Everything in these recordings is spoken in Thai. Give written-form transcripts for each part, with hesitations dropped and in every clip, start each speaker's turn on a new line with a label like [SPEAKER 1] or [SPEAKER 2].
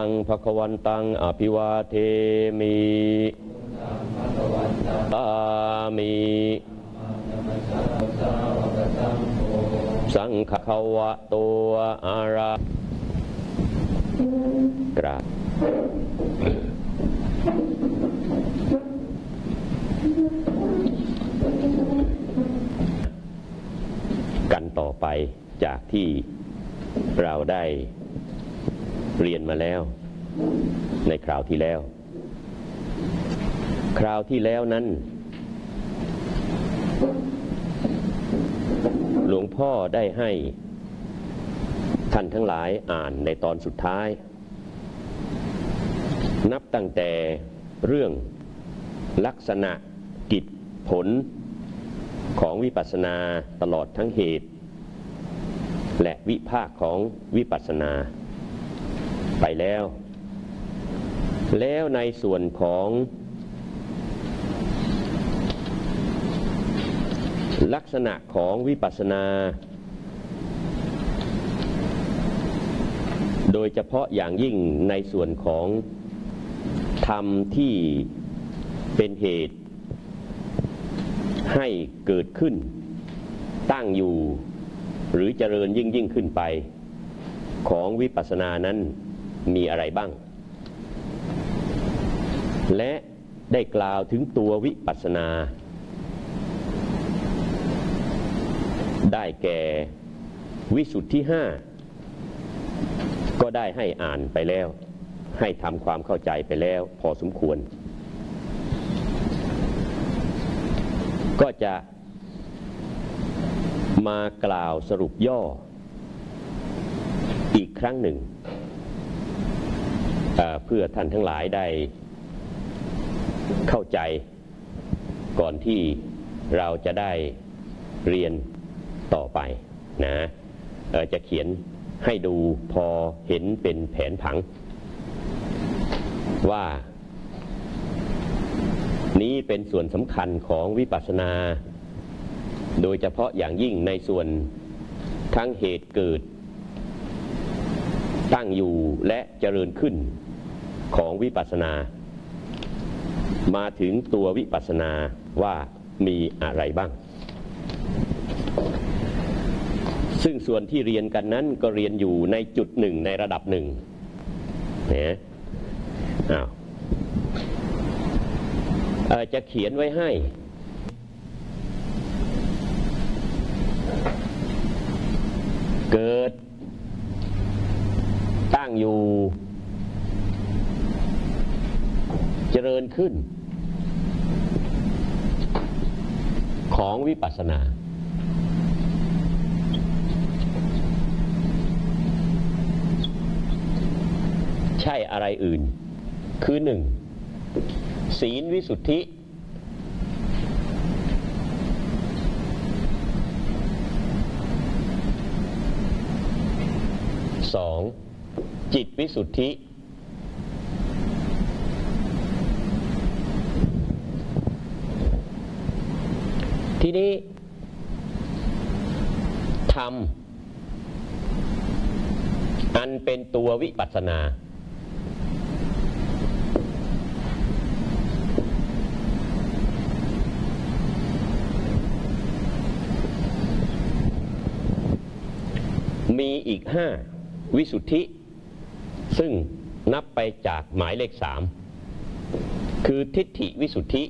[SPEAKER 1] งภคววันตังอภิวาเทมิสามิสังฆะวะโตอะระกราบกันต่อไปจากที่เราได้เรียนมาแล้วในคราวที่แล้วนั้นหลวงพ่อได้ให้ท่านทั้งหลายอ่านในตอนสุดท้ายนับตั้งแต่เรื่องลักษณะกิจผลของวิปัสสนาตลอดทั้งเหตุและวิภาคของวิปัสสนาไปแล้วในส่วนของลักษณะของวิปัสสนาโดยเฉพาะอย่างยิ่งในส่วนของธรรมที่เป็นเหตุให้เกิดขึ้นตั้งอยู่หรือเจริญยิ่งขึ้นไปของวิปัสสนานั้นมีอะไรบ้างและได้กล่าวถึงตัววิปัสสนาได้แก่วิสุทธิห้าก็ได้ให้อ่านไปแล้วให้ทำความเข้าใจไปแล้วพอสมควรก็จะมากล่าวสรุปย่ออีกครั้งหนึ่งเพื่อท่านทั้งหลายได้เข้าใจก่อนที่เราจะได้เรียนต่อไปนะจะเขียนให้ดูพอเห็นเป็นแผนผังว่านี้เป็นส่วนสำคัญของวิปัสสนาโดยเฉพาะอย่างยิ่งในส่วนทั้งเหตุเกิดตั้งอยู่และเจริญขึ้นของวิปัสสนามาถึงตัววิปัสสนาว่ามีอะไรบ้างซึ่งส่วนที่เรียนกันนั้นก็เรียนอยู่ในจุดหนึ่งในระดับหนึ่งนะจะเขียนไว้ให้เกิดตั้งอยู่เจริญขึ้นของวิปัสสนาใช่อะไรอื่นคือหนึ่งศีลวิสุทธิสองจิตวิสุทธิทีนี้ธรรมอันเป็นตัววิปัสสนามีอีกห้าวิสุทธิซึ่งนับไปจากหมายเลข3คือทิฏฐิวิสุทธิ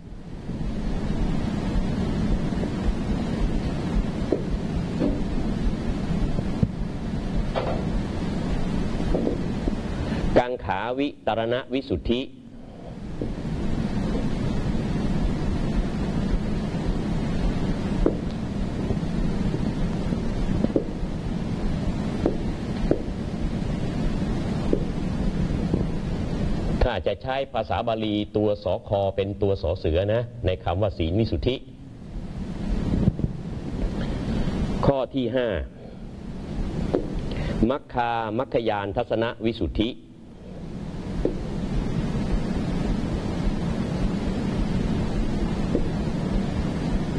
[SPEAKER 1] กังขาวิตรณวิสุทธิถ้าจะใช้ภาษาบาลีตัวสคเป็นตัวสเสือนะในคำว่าศีลวิสุทธิข้อที่5มัคคามัคคยานทัศนวิสุทธิ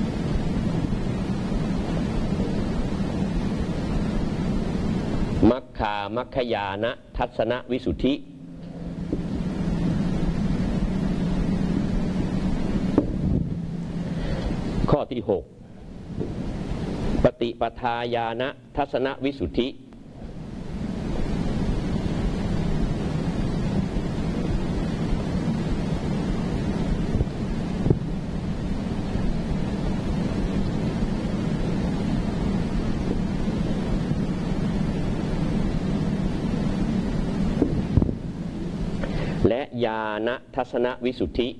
[SPEAKER 1] มัคคามัคคยานะทัศนวิสุทธิข้อที่6ปฏิปทาญาณทัศนวิสุทธิและญาณทัศนวิสุทธิ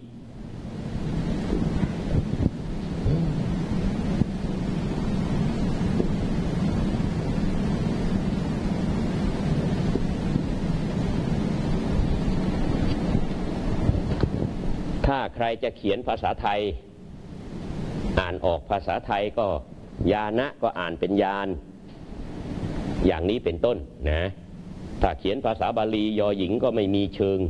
[SPEAKER 1] ถ้าใครจะเขียนภาษาไทยอ่านออกภาษาไทยก็ญาณะก็อ่านเป็นญาณอย่างนี้เป็นต้นนะถ้าเขียนภาษาบาลียอหญิงก็ไม่มีเชิง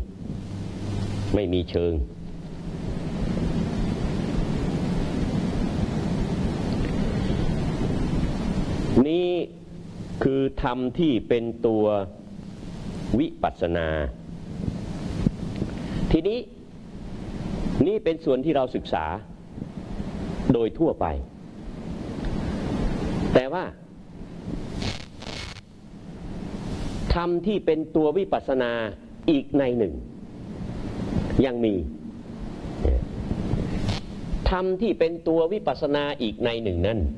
[SPEAKER 1] นี่คือธรรมที่เป็นตัววิปัสสนาทีนี้นี่เป็นส่วนที่เราศึกษาโดยทั่วไปแต่ว่าธรรมที่เป็นตัววิปัสสนาอีกในหนึ่งยังมีธรรมที่เป็นตัววิปัสสนาอีกในหนึ่งนั้น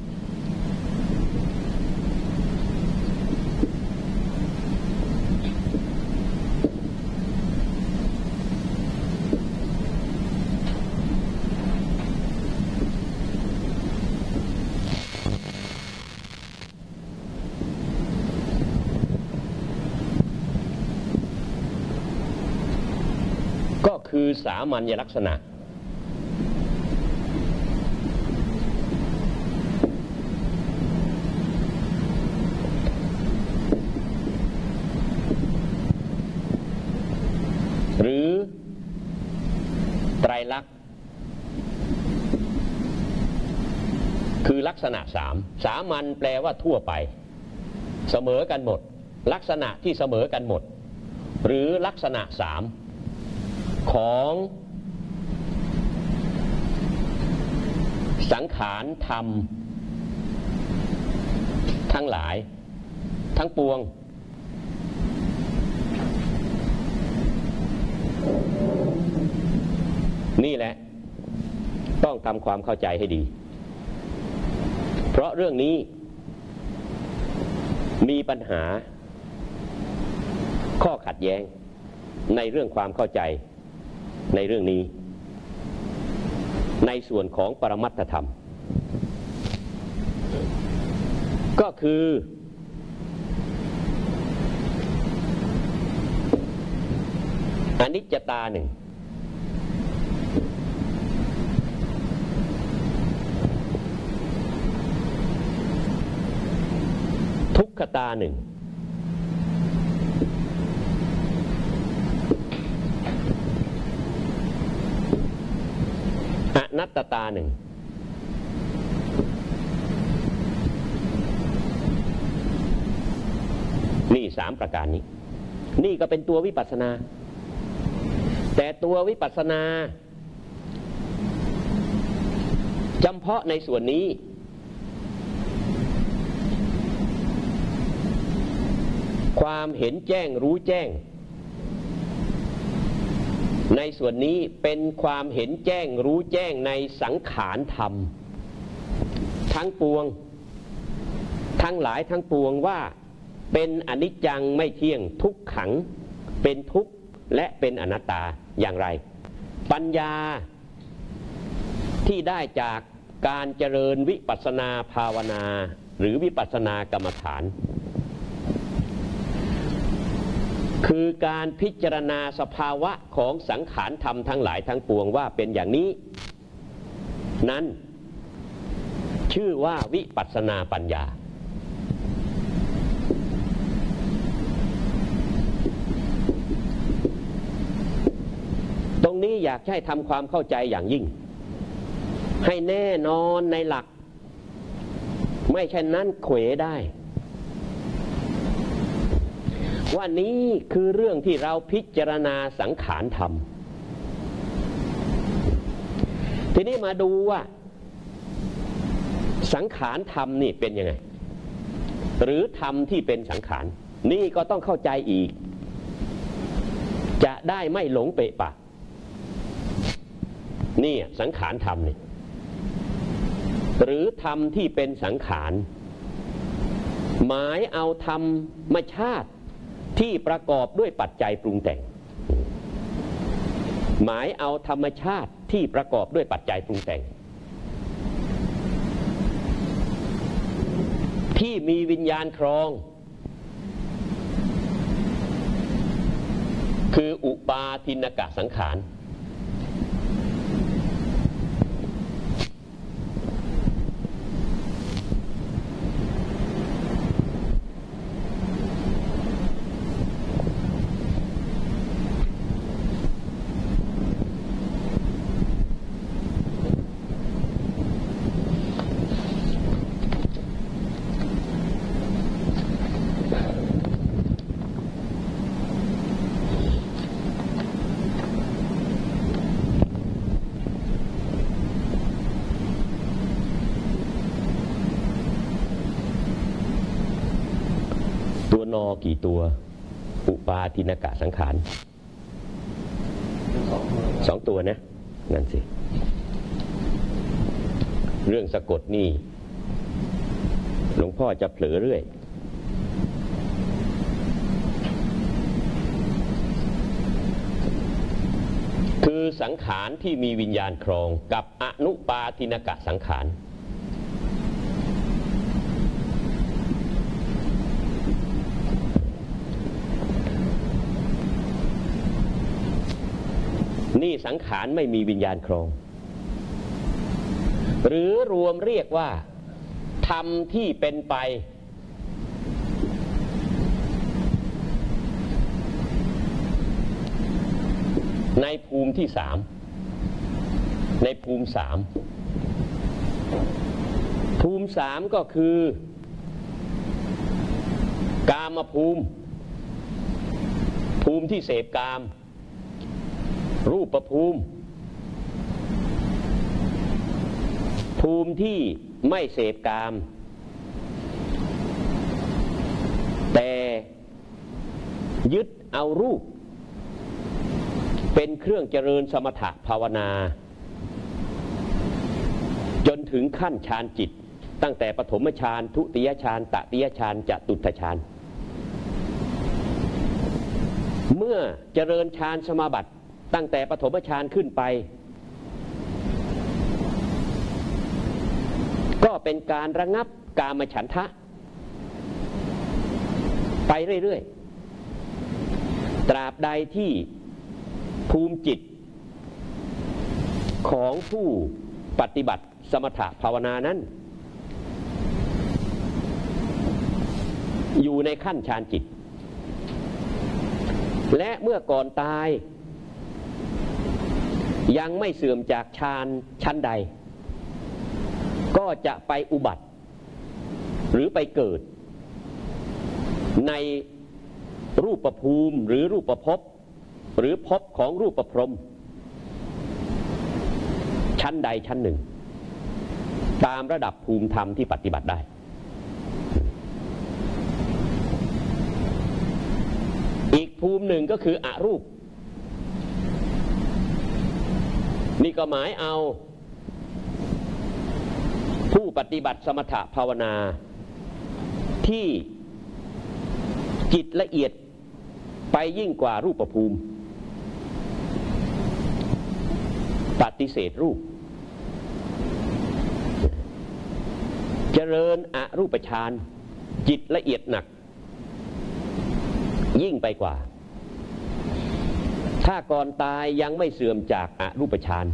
[SPEAKER 1] ก็คือสามัญลักษณะหรือไตรลักษณ์คือลักษณะสามสามัญแปลว่าทั่วไปเสมอกันหมดลักษณะที่เสมอกันหมดหรือลักษณะสามของสังขารธรรมทั้งหลายทั้งปวงนี่แหละต้องทำความเข้าใจให้ดีเพราะเรื่องนี้มีปัญหาข้อขัดแย้งในเรื่องความเข้าใจในเรื่องนี้ในส่วนของปรมัตถธรรมก็คืออนิจจตาหนึ่งทุกขตาหนึ่งอนัตตตาหนึ่งนี่สามประการนี้นี่ก็เป็นตัววิปัสสนาแต่ตัววิปัสสนาจำเพาะในส่วนนี้ความเห็นแจ้งรู้แจ้งในส่วนนี้เป็นความเห็นแจ้งรู้แจ้งในสังขารธรรมทั้งปวงทั้งหลายทั้งปวงว่าเป็นอนิจจังไม่เที่ยงทุกขังเป็นทุกข์และเป็นอนัตตาอย่างไรปัญญาที่ได้จากการเจริญวิปัสสนาภาวนาหรือวิปัสสนากรรมฐานคือการพิจารณาสภาวะของสังขารธรรมทั้งหลายทั้งปวงว่าเป็นอย่างนี้นั้นชื่อว่าวิปัสสนาปัญญาตรงนี้อยากให้ทำความเข้าใจอย่างยิ่งให้แน่นอนในหลักไม่เช่นนั้นเขวได้ว่านี้คือเรื่องที่เราพิจารณาสังขารธรรมทีนี้มาดูว่าสังขารธรรมนี่เป็นยังไงหรือธรรมที่เป็นสังขารนี่ก็ต้องเข้าใจอีกจะได้ไม่หลงเปะปะนี่สังขารธรรมนี่หรือธรรมที่เป็นสังขารหมายเอาธรรมชาติที่ประกอบด้วยปัจจัยปรุงแต่งหมายเอาธรรมชาติที่ประกอบด้วยปัจจัยปรุงแต่งที่มีวิญญาณครองคืออุปาทินกสังขารตัวนอกี่ตัวอุปาทินกสังขาร2 ตัวนะนั่นสิเรื่องสะกดนี่หลวงพ่อจะเผลอเรื่อยคือสังขารที่มีวิญญาณครองกับอนุปาทินกสังขารนี่สังขารไม่มีวิญญาณครองหรือรวมเรียกว่าธรรมที่เป็นไปในภูมิที่3ในภูมิ3ภูมิ3ก็คือกามภูมิภูมิที่เสพกามรูปภูมิภูมิที่ไม่เสพกามแต่ยึดเอารูปเป็นเครื่องเจริญสมถะภาวนาจนถึงขั้นฌานจิตตั้งแต่ปฐมฌานทุติยฌานตติยฌานจตุตฌานเมื่อเจริญฌานสมาบัติตั้งแต่ปฐมฌานขึ้นไปก็เป็นการระงับกามฉันทะไปเรื่อยๆตราบใดที่ภูมิจิตของผู้ปฏิบัติสมถะภาวนานั้นอยู่ในขั้นฌานจิตและเมื่อก่อนตายยังไม่เสื่อมจากฌานชั้นใดก็จะไปอุบัติหรือไปเกิดในรูปภูมิหรือรูปภพหรือภพของรูปพรหมชั้นใดชั้นหนึ่งตามระดับภูมิธรรมที่ปฏิบัติได้อีกภูมิหนึ่งก็คืออรูปนี่ก็หมายเอาผู้ปฏิบัติสมถะภาวนาที่จิตละเอียดไปยิ่งกว่ารูปภูมิปฏิเสธรูปเจริญอรูปฌานจิตละเอียดหนักยิ่งไปกว่าถ้าก่อนตายยังไม่เสื่อมจากอรูปฌาน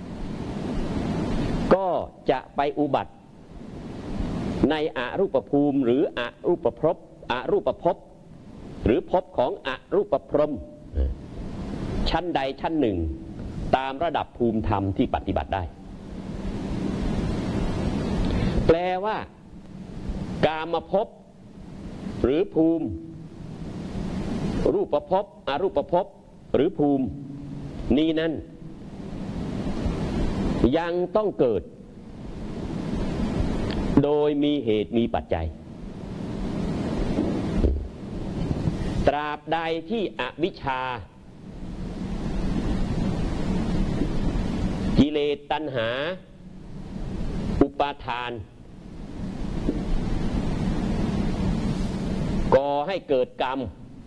[SPEAKER 1] ก็จะไปอุบัติในอรูปภูมิหรืออรูปภพหรือภพของอรูปพรหมชั้นใดชั้นหนึ่งตามระดับภูมิธรรมที่ปฏิบัติได้แปลว่ากามภพหรือภูมิรูปภพอรูปภพหรือภูมินี้นั้นยังต้องเกิดโดยมีเหตุมีปัจจัยตราบใดที่อวิชชากิเลสตัณหาอุปาทานก่อให้เกิดกรรม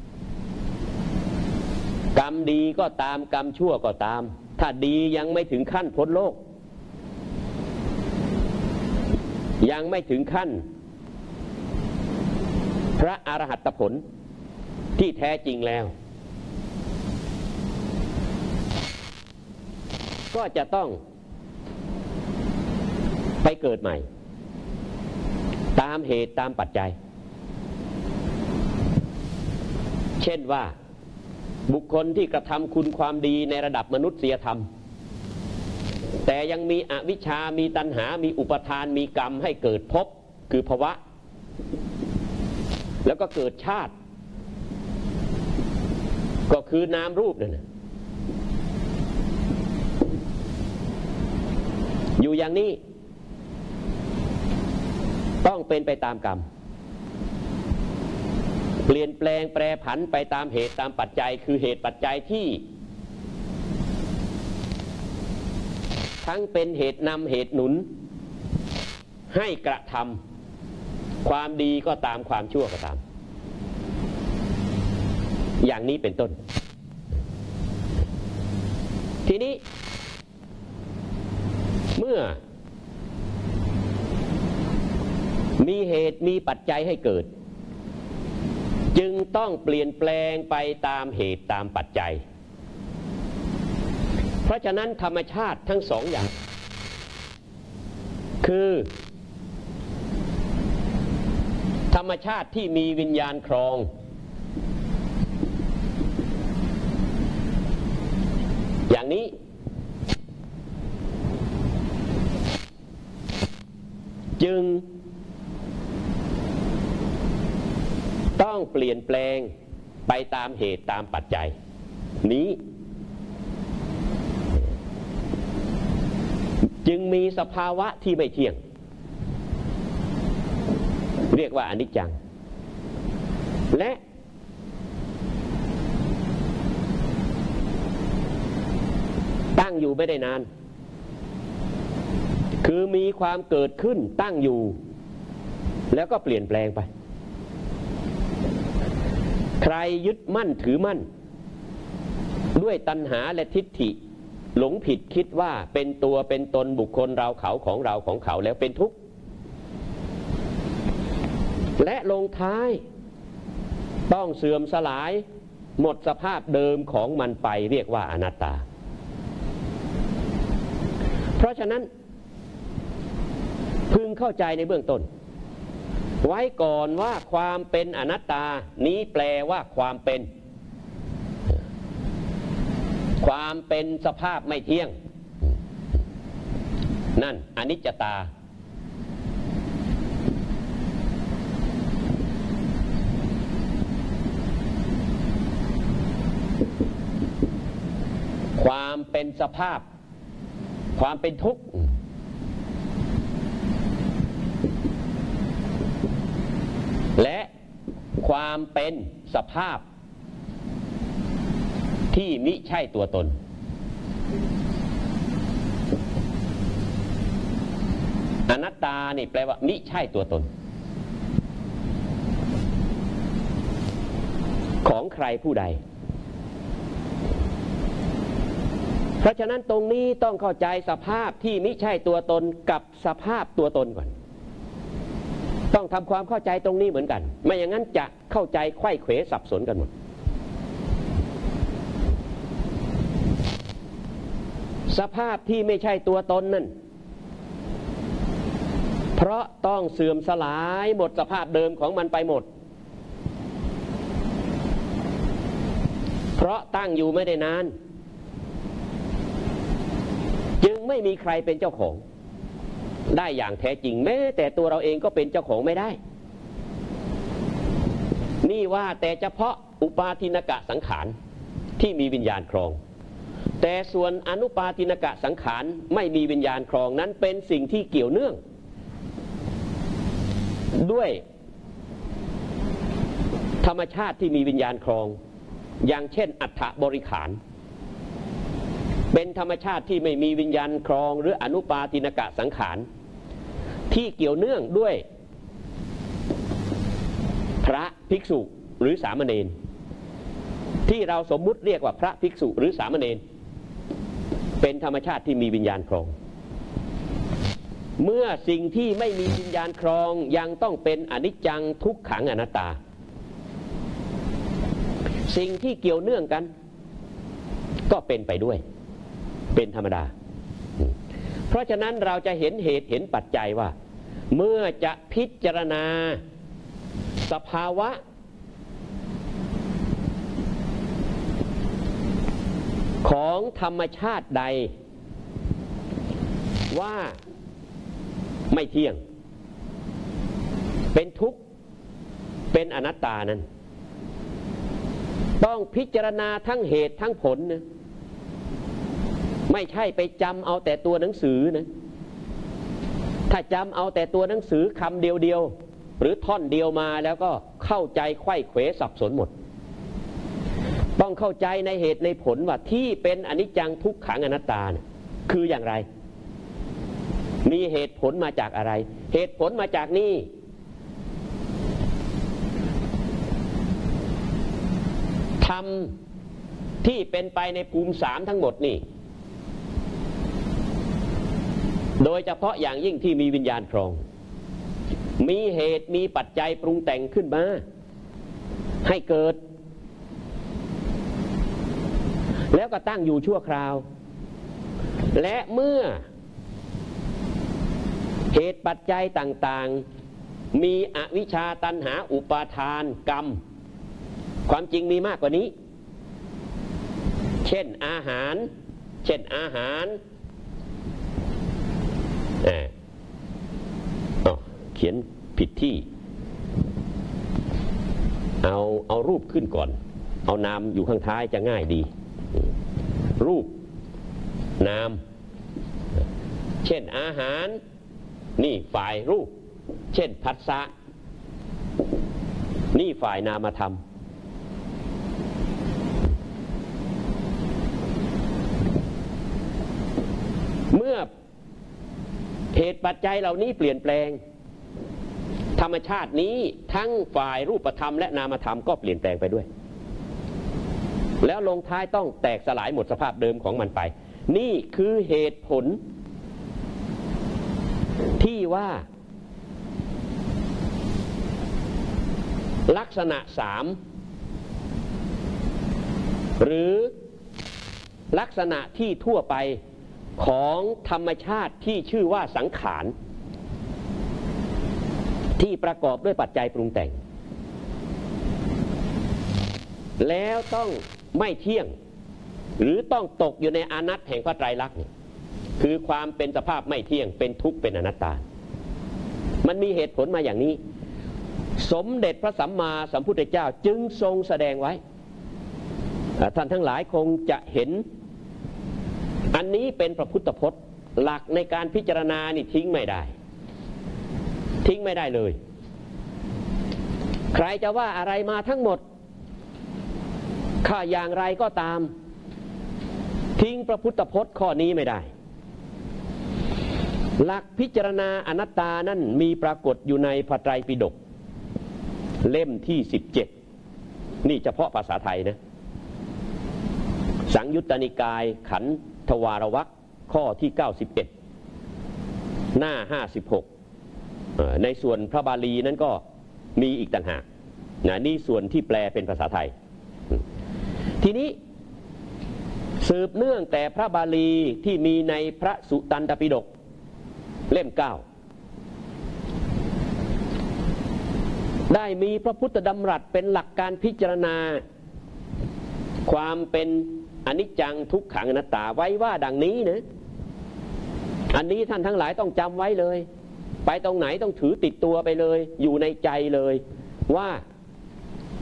[SPEAKER 1] ดีก็ตามกรรมชั่วก็ตามถ้าดียังไม่ถึงขั้นพ้นโลกยังไม่ถึงขั้นพระอรหัตผลที่แท้จริงแล้วก็จะต้องไปเกิดใหม่ตามเหตุตามปัจจัยเช่นว่าบุคคลที่กระทำคุณความดีในระดับมนุษยธรรมแต่ยังมีอวิชชามีตัณหามีอุปทานมีกรรมให้เกิดภพคือภวะแล้วก็เกิดชาติก็คือนามรูปนั่นอยู่อย่างนี้ต้องเป็นไปตามกรรมเปลี่ยนแปลงแปรผันไปตามเหตุตามปัจจัยคือเหตุปัจจัยที่ทั้งเป็นเหตุนำเหตุหนุนให้กระทำความดีก็ตามความชั่วก็ตามอย่างนี้เป็นต้นทีนี้เมื่อมีเหตุมีปัจจัยให้เกิดจึงต้องเปลี่ยนแปลงไปตามเหตุตามปัจจัยเพราะฉะนั้นธรรมชาติทั้งสองอย่างคือธรรมชาติที่มีวิญญาณครองอย่างนี้จึงต้องเปลี่ยนแปลงไปตามเหตุตามปัจจัยนี้จึงมีสภาวะที่ไม่เที่ยงเรียกว่าอนิจจังและตั้งอยู่ไม่ได้นานคือมีความเกิดขึ้นตั้งอยู่แล้วก็เปลี่ยนแปลงไปใครยึดมั่นถือมั่นด้วยตัณหาและทิฏฐิหลงผิดคิดว่าเป็นตัวเป็นตนบุคคลเราเขาของเราของเขาแล้วเป็นทุกข์และลงท้ายต้องเสื่อมสลายหมดสภาพเดิมของมันไปเรียกว่าอนัตตาเพราะฉะนั้นพึงเข้าใจในเบื้องต้นไว้ก่อนว่าความเป็นอนัตตานี้แปลว่าความเป็นสภาพไม่เที่ยงนั่นอนิจจตาความเป็นสภาพความเป็นทุกข์และความเป็นสภาพที่มิใช่ตัวตนอนัตตานี่แปลว่ามิใช่ตัวตนของใครผู้ใดเพราะฉะนั้นตรงนี้ต้องเข้าใจสภาพที่มิใช่ตัวตนกับสภาพตัวตนก่อนต้องทำความเข้าใจตรงนี้เหมือนกันไม่อย่างนั้นจะเข้าใจไขว้เขวสับสนกันหมดสภาพที่ไม่ใช่ตัวตนนั่นเพราะต้องเสื่อมสลายหมดสภาพเดิมของมันไปหมดเพราะตั้งอยู่ไม่ได้นานจึงไม่มีใครเป็นเจ้าของได้อย่างแท้จริงแม้แต่ตัวเราเองก็เป็นเจ้าของไม่ได้นี่ว่าแต่เฉพาะอุปาทินกะสังขารที่มีวิญญาณครองแต่ส่วนอนุปาทินกะสังขารไม่มีวิญญาณครองนั้นเป็นสิ่งที่เกี่ยวเนื่องด้วยธรรมชาติที่มีวิญญาณครองอย่างเช่นอัฏฐบริขารเป็นธรรมชาติที่ไม่มีวิญญาณครองหรืออนุปาทินกะสังขารที่เกี่ยวเนื่องด้วยพระภิกษุหรือสามเณรที่เราสมมุติเรียกว่าพระภิกษุหรือสามเณรเป็นธรรมชาติที่มีวิญญาณครองเมื่อสิ่งที่ไม่มีวิญญาณครองยังต้องเป็นอนิจจังทุกขังอนัตตาสิ่งที่เกี่ยวเนื่องกันก็เป็นไปด้วยเป็นธรรมดาเพราะฉะนั้นเราจะเห็นเหตุเห็นปัจจัยว่าเมื่อจะพิจารณาสภาวะของธรรมชาติใดว่าไม่เที่ยงเป็นทุกข์เป็นอนัตตานั้นต้องพิจารณาทั้งเหตุทั้งผลนะไม่ใช่ไปจำเอาแต่ตัวหนังสือนะถ้าจำเอาแต่ตัวหนังสือคำเดียวหรือท่อนเดียวมาแล้วก็เข้าใจไขว้เขวสับสนหมดต้องเข้าใจในเหตุในผลว่าที่เป็นอนิจจังทุกขังอนัตตานะคืออย่างไรมีเหตุผลมาจากอะไรเหตุผลมาจากนี่ธรรมที่เป็นไปในภูมิสามทั้งหมดนี่โดยเฉพาะอย่างยิ่งที่มีวิญญาณครองมีเหตุมีปัจจัยปรุงแต่งขึ้นมาให้เกิดแล้วก็ตั้งอยู่ชั่วคราวและเมื่อเหตุปัจจัยต่างๆมีอวิชชาตัณหาอุปาทานกรรมความจริงมีมากกว่านี้เช่นอาหารเขียนผิดที่เอารูปขึ้นก่อนเอานามอยู่ข้างท้ายจะง่ายดีรูปนามเช่นอาหารนี่ฝ่ายรูปเช่นผัสสะนี่ฝ่ายนามธรรมเมื่อเหตุปัจจัยเหล่านี้เปลี่ยนแปลงธรรมชาตินี้ทั้งฝ่ายรูปธรรมและนามธรรมก็เปลี่ยนแปลงไปด้วยแล้วลงท้ายต้องแตกสลายหมดสภาพเดิมของมันไปนี่คือเหตุผลที่ว่าลักษณะสามหรือลักษณะที่ทั่วไปของธรรมชาติที่ชื่อว่าสังขารที่ประกอบด้วยปัจจัยปรุงแต่งแล้วต้องไม่เที่ยงหรือต้องตกอยู่ในอนัตตแห่งพระไตรลักษณ์คือความเป็นสภาพไม่เที่ยงเป็นทุกข์เป็นอนัตตามันมีเหตุผลมาอย่างนี้สมเด็จพระสัมมาสัมพุทธเจ้าจึงทรงแสดงไว้ท่านทั้งหลายคงจะเห็นอันนี้เป็นพระพุทธพจน์หลักในการพิจารณานี่ทิ้งไม่ได้เลยใครจะว่าอะไรมาทั้งหมดข้าอย่างไรก็ตามทิ้งพระพุทธพจน์ข้อนี้ไม่ได้หลักพิจารณาอนัตตานั่นมีปรากฏอยู่ในพระไตรปิฎกเล่มที่17นี่เฉพาะภาษาไทยนะสังยุตตนิกายขันธวารวรรคข้อที่91หน้า56ในส่วนพระบาลีนั้นก็มีอีกต่างหากนี่ส่วนที่แปลเป็นภาษาไทยทีนี้สืบเนื่องแต่พระบาลีที่มีในพระสุตตันตปิฎกเล่ม9ได้มีพระพุทธดำรัสเป็นหลักการพิจารณาความเป็นอนิจจังทุกขังอนัตตาไว้ว่าดังนี้นะอันนี้ท่านทั้งหลายต้องจำไว้เลยไปตรงไหนต้องถือติดตัวไปเลยอยู่ในใจเลยว่า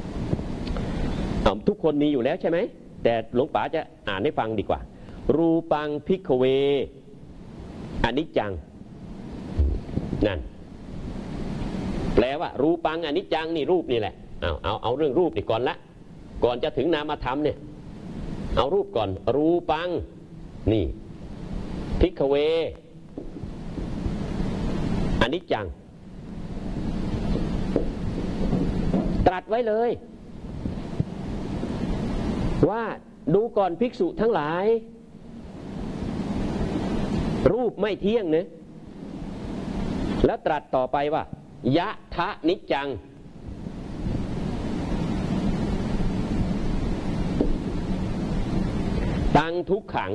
[SPEAKER 1] ทุกคนมีอยู่แล้วใช่ไหมแต่หลวงป๋าจะอ่านให้ฟังดีกว่ารูปังภิกขเวอนิจจังนั่นแปลว่ารูปังอนิจจังนี่รูปนี่แหละเอาเรื่องรูปนี่ก่อนละก่อนจะถึงนามธรรมเนี่ยเอารูปก่อนรูปังนี่ภิกขเวอนิจจังตรัสไว้เลยว่าดูก่อนภิกษุทั้งหลายรูปไม่เที่ยงนะแล้วตรัสต่อไปว่ายะทะนิจจังตังทุกขัง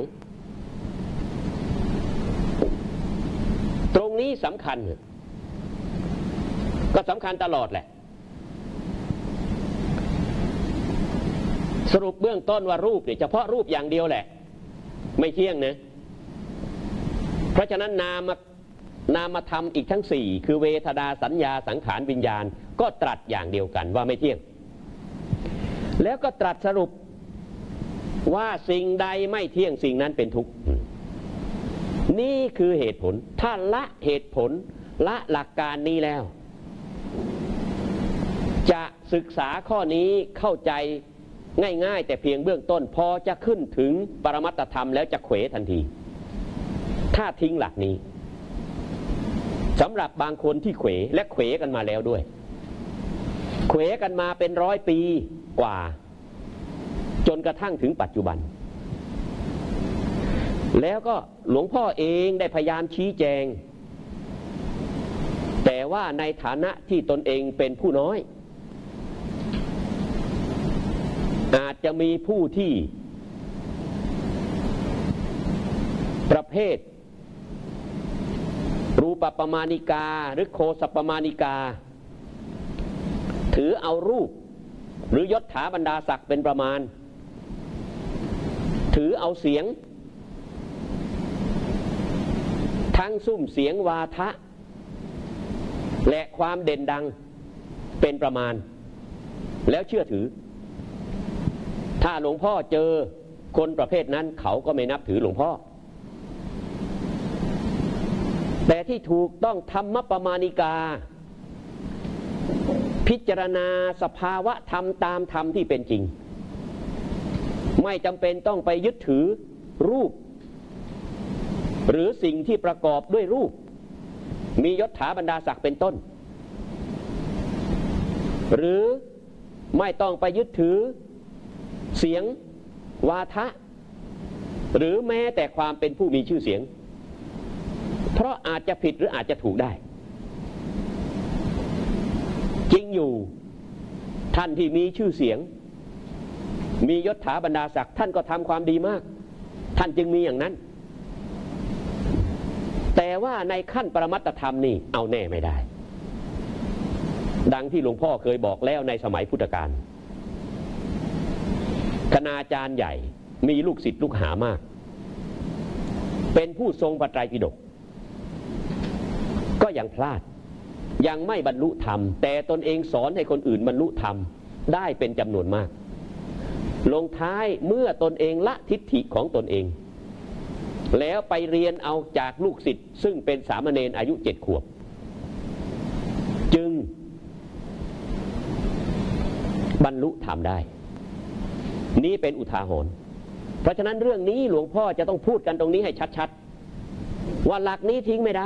[SPEAKER 1] ตรงนี้สำคัญก็สำคัญตลอดแหละสรุปเบื้องต้นว่ารูปเนี่ยเฉพาะรูปอย่างเดียวแหละไม่เที่ยงนะเพราะฉะนั้นนามธรรมอีกทั้งสี่คือเวทนาสัญญาสังขารวิญญาณก็ตรัสอย่างเดียวกันว่าไม่เที่ยงแล้วก็ตรัสสรุปว่าสิ่งใดไม่เที่ยงสิ่งนั้นเป็นทุกข์นี่คือเหตุผลถ้าละเหตุผลละหลักการนี้แล้วจะศึกษาข้อนี้เข้าใจง่ายๆแต่เพียงเบื้องต้นพอจะขึ้นถึงปรมัตถธรรมแล้วจะเขวทันทีถ้าทิ้งหลักนี้สำหรับบางคนที่เขวและเขวกันมาแล้วด้วยเขวกันมาเป็น100 ปีกว่าจนกระทั่งถึงปัจจุบันแล้วก็หลวงพ่อเองได้พยายามชี้แจงแต่ว่าในฐานะที่ตนเองเป็นผู้น้อยอาจจะมีผู้ที่ประเภทรูปปมาณิกาหรือโคสปมาณิกาถือเอารูปหรือยศถาบรรดาศักดิ์เป็นประมาณถือเอาเสียงทั้งซุ้มเสียงวาทะและความเด่นดังเป็นประมาณแล้วเชื่อถือถ้าหลวงพ่อเจอคนประเภทนั้นเขาก็ไม่นับถือหลวงพ่อแต่ที่ถูกต้องธรรมปมาณิกาพิจารณาสภาวะธรรมตามธรรมที่เป็นจริงไม่จำเป็นต้องไปยึดถือรูปหรือสิ่งที่ประกอบด้วยรูปมียศถาบรรดาศักดิ์เป็นต้นหรือไม่ต้องไปยึดถือเสียงวาทะหรือแม้แต่ความเป็นผู้มีชื่อเสียงเพราะอาจจะผิดหรืออาจจะถูกได้จริงอยู่ท่านที่มีชื่อเสียงมียศถาบรรดาศักดิ์ท่านก็ทำความดีมากท่านจึงมีอย่างนั้นแต่ว่าในขั้นปรมัตถธรรมนี่เอาแน่ไม่ได้ดังที่หลวงพ่อเคยบอกแล้วในสมัยพุทธกาลคณาจารย์ใหญ่มีลูกศิษย์ลูกหามากเป็นผู้ทรงพระไตรปิฎกก็ยังพลาดยังไม่บรรลุธรรมแต่ตนเองสอนให้คนอื่นบรรลุธรรมได้เป็นจำนวนมากลงท้ายเมื่อตนเองละทิฏฐิของตนเองแล้วไปเรียนเอาจากลูกศิษย์ซึ่งเป็นสามเณรอายุ7 ขวบจึงบรรลุธรรมได้นี้เป็นอุทาหรณ์เพราะฉะนั้นเรื่องนี้หลวงพ่อจะต้องพูดกันตรงนี้ให้ชัดๆว่าหลักนี้ทิ้งไม่ได้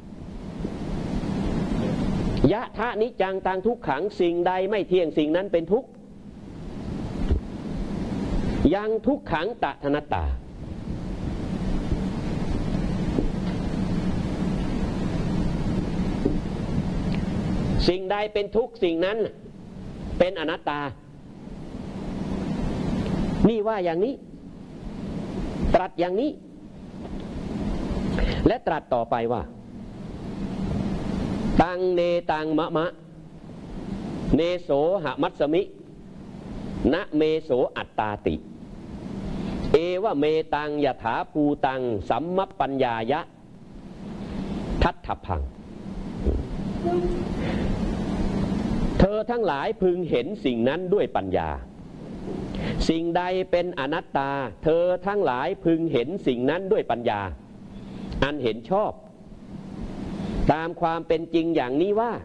[SPEAKER 1] ยะทะนิจจังตังทุกขังสิ่งใดไม่เที่ยงสิ่งนั้นเป็นทุกข์ยังทุกขังตถนัตตาสิ่งใดเป็นทุกข์สิ่งนั้นเป็นอนัตตานี่ว่าอย่างนี้ตรัสอย่างนี้และตรัสต่อไปว่าตังเนตังมะมะเนโสหมัสสมินะเมโสอัตตาติเอวะเมตังยถาภูตังสัมมปัญญายะทัฏฐพังเธอทั้งหลายพึงเห็นสิ่งนั้นด้วยปัญญาสิ่งใดเป็นอนัตตาเธอทั้งหลายพึงเห็นสิ่งนั้นด้วยปัญญาอันเห็นชอบตามความเป็นจริงอย่างนี้ว่า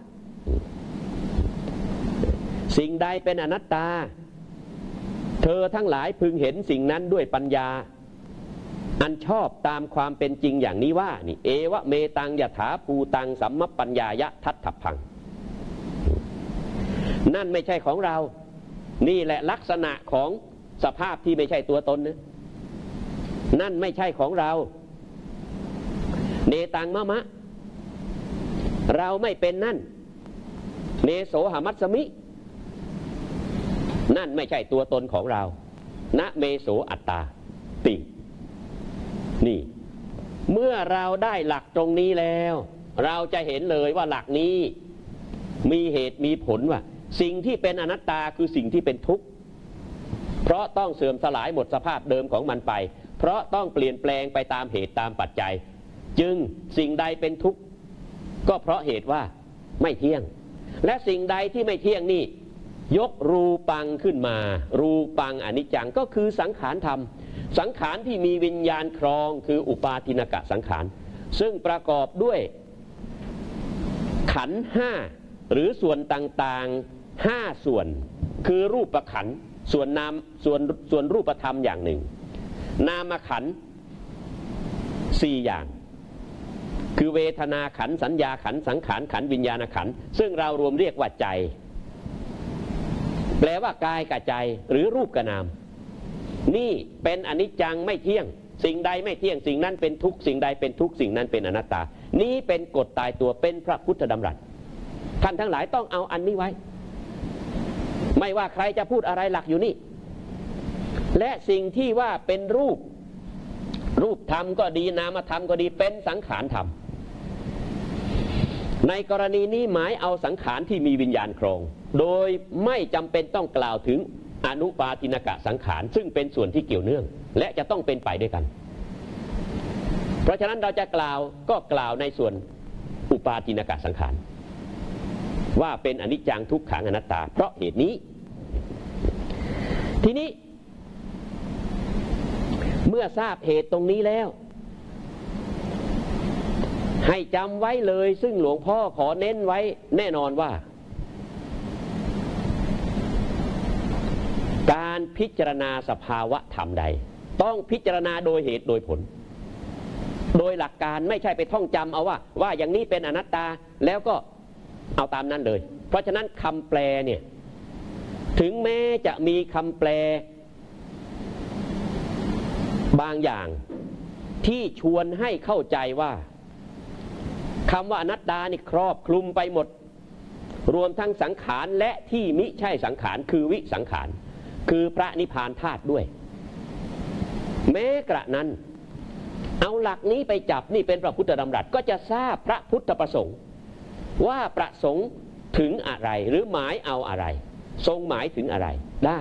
[SPEAKER 1] สิ่งใดเป็นอนัตตาเธอทั้งหลายพึงเห็นสิ่งนั้นด้วยปัญญาอันชอบตามความเป็นจริงอย่างนี้ว่านี่เอวะเมตังยถาภูตังสัมมปัญญายะทัตถพังนั่นไม่ใช่ของเรานี่แหละลักษณะของสภาพที่ไม่ใช่ตัวตนนะนั่นไม่ใช่ของเราเนตังมะมะเราไม่เป็นนั่นเนโสหมัสสมินั่นไม่ใช่ตัวตนของเรานะเมโสอัตตาตินี่เมื่อเราได้หลักตรงนี้แล้วเราจะเห็นเลยว่าหลักนี้มีเหตุมีผลว่าสิ่งที่เป็นอนัตตาคือสิ่งที่เป็นทุกข์เพราะต้องเสื่อมสลายหมดสภาพเดิมของมันไปเพราะต้องเปลี่ยนแปลงไปตามเหตุตามปัจจัยจึงสิ่งใดเป็นทุกข์ก็เพราะเหตุว่าไม่เที่ยงและสิ่งใดที่ไม่เที่ยงนี่ยกรูปังขึ้นมารูปังอนิจจังก็คือสังขารธรรมสังขารที่มีวิญญาณครองคืออุปาทินกะสังขารซึ่งประกอบด้วยขันธ์ห้าหรือส่วนต่างๆ5ส่วนคือรูปขันธ์ส่วนนามส่วนรูปธรรมอย่างหนึ่งนามขันธ์4อย่างคือเวทนาขันธ์สัญญาขันธ์สังขารขันธ์วิญญาณขันธ์ซึ่งเรารวมเรียกว่าใจแปลว่ากายกับใจหรือรูปกับนามนี่เป็นอนิจจังไม่เที่ยงสิ่งใดไม่เที่ยงสิ่งนั้นเป็นทุกข์สิ่งใดเป็นทุกข์สิ่งนั้นเป็นอนัตตานี้เป็นกฎตายตัวเป็นพระพุทธดำรัสท่านทั้งหลายต้องเอาอันนี้ไว้ไม่ว่าใครจะพูดอะไรหลักอยู่นี่และสิ่งที่ว่าเป็นรูปธรรมก็ดีนามธรรมก็ดีเป็นสังขารธรรมในกรณีนี้หมายเอาสังขารที่มีวิญญาณครองโดยไม่จำเป็นต้องกล่าวถึงอนุปาทินกะสังขารซึ่งเป็นส่วนที่เกี่ยวเนื่องและจะต้องเป็นไปด้วยกันเพราะฉะนั้นเราจะกล่าวก็กล่าวในส่วนอุปาทินกะสังขารว่าเป็นอนิจจังทุกขังอนัตตาเพราะเหตุนี้ทีนี้เมื่อทราบเหตุตรงนี้แล้วให้จำไว้เลยซึ่งหลวงพ่อขอเน้นไว้แน่นอนว่าการพิจารณาสภาวะธรรมใดต้องพิจารณาโดยเหตุโดยผลโดยหลักการไม่ใช่ไปท่องจำเอาว่าอย่างนี้เป็นอนัตตาแล้วก็เอาตามนั้นเลยเพราะฉะนั้นคำแปลเนี่ยถึงแม้จะมีคำแปลบางอย่างที่ชวนให้เข้าใจว่าคำว่าอนัตตานี่ครอบคลุมไปหมดรวมทั้งสังขารและที่มิใช่สังขารคือวิสังขารคือพระนิพพานธาตุด้วยแม้กระนั้นเอาหลักนี้ไปจับนี่เป็นพระพุทธดำรัสก็จะทราบพระพุทธประสงค์ว่าประสงค์ถึงอะไรหรือหมายเอาอะไรทรงหมายถึงอะไรได้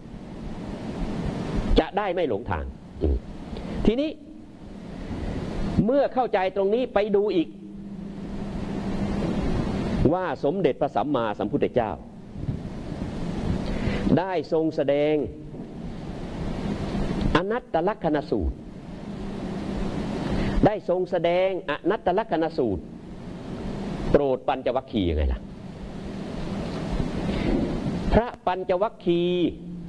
[SPEAKER 1] จะได้ไม่หลงทางทีนี้เมื่อเข้าใจตรงนี้ไปดูอีกว่าสมเด็จพระสัมมาสัมพุทธเจ้าได้ทรงแสดงอนัตตลักขณสูตรได้ทรงแสดงอนัตตลักขณสูตรโปรดปัญจวัคคีย์ยังไงล่ะพระปัญจวัคคีย์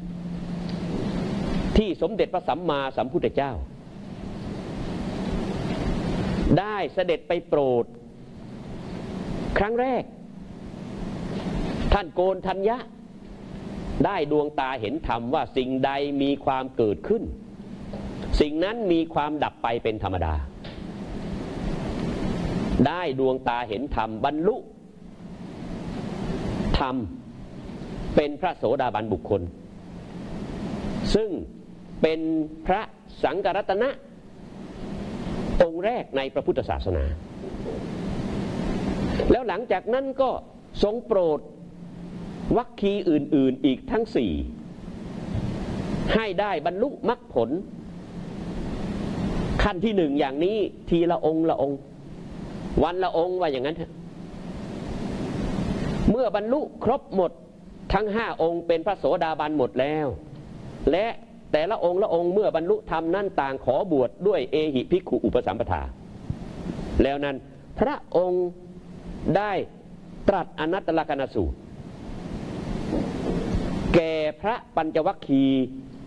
[SPEAKER 1] ที่สมเด็จพระสัมมาสัมพุทธเจ้าได้เสด็จไปโปรดครั้งแรกท่านโกณฑัญญะได้ดวงตาเห็นธรรมว่าสิ่งใดมีความเกิดขึ้นสิ่งนั้นมีความดับไปเป็นธรรมดาได้ดวงตาเห็นธรรมบรรลุธรรมเป็นพระโสดาบันบุคคลซึ่งเป็นพระสังฆรัตนะองค์แรกในพระพุทธศาสนาแล้วหลังจากนั้นก็ทรงโปรดวัคคีย์อื่นๆอีกทั้ง4ให้ได้บรรลุมรรคผลขั้นที่1อย่างนี้ทีละองค์ละองค์วันละองค์ว่าอย่างนั้นเถอะเมื่อบรรลุครบหมดทั้ง5องค์เป็นพระโสดาบันหมดแล้วและแต่ละองค์ละองค์เมื่อบรรลุธรรมนั้นต่างขอบวชด้วยเอหิภิกขุอุปสัมปทาแล้วนั้นพระองค์ได้ตรัสอนัตตลกนสูตรแก่พระปัญจวัคคีย์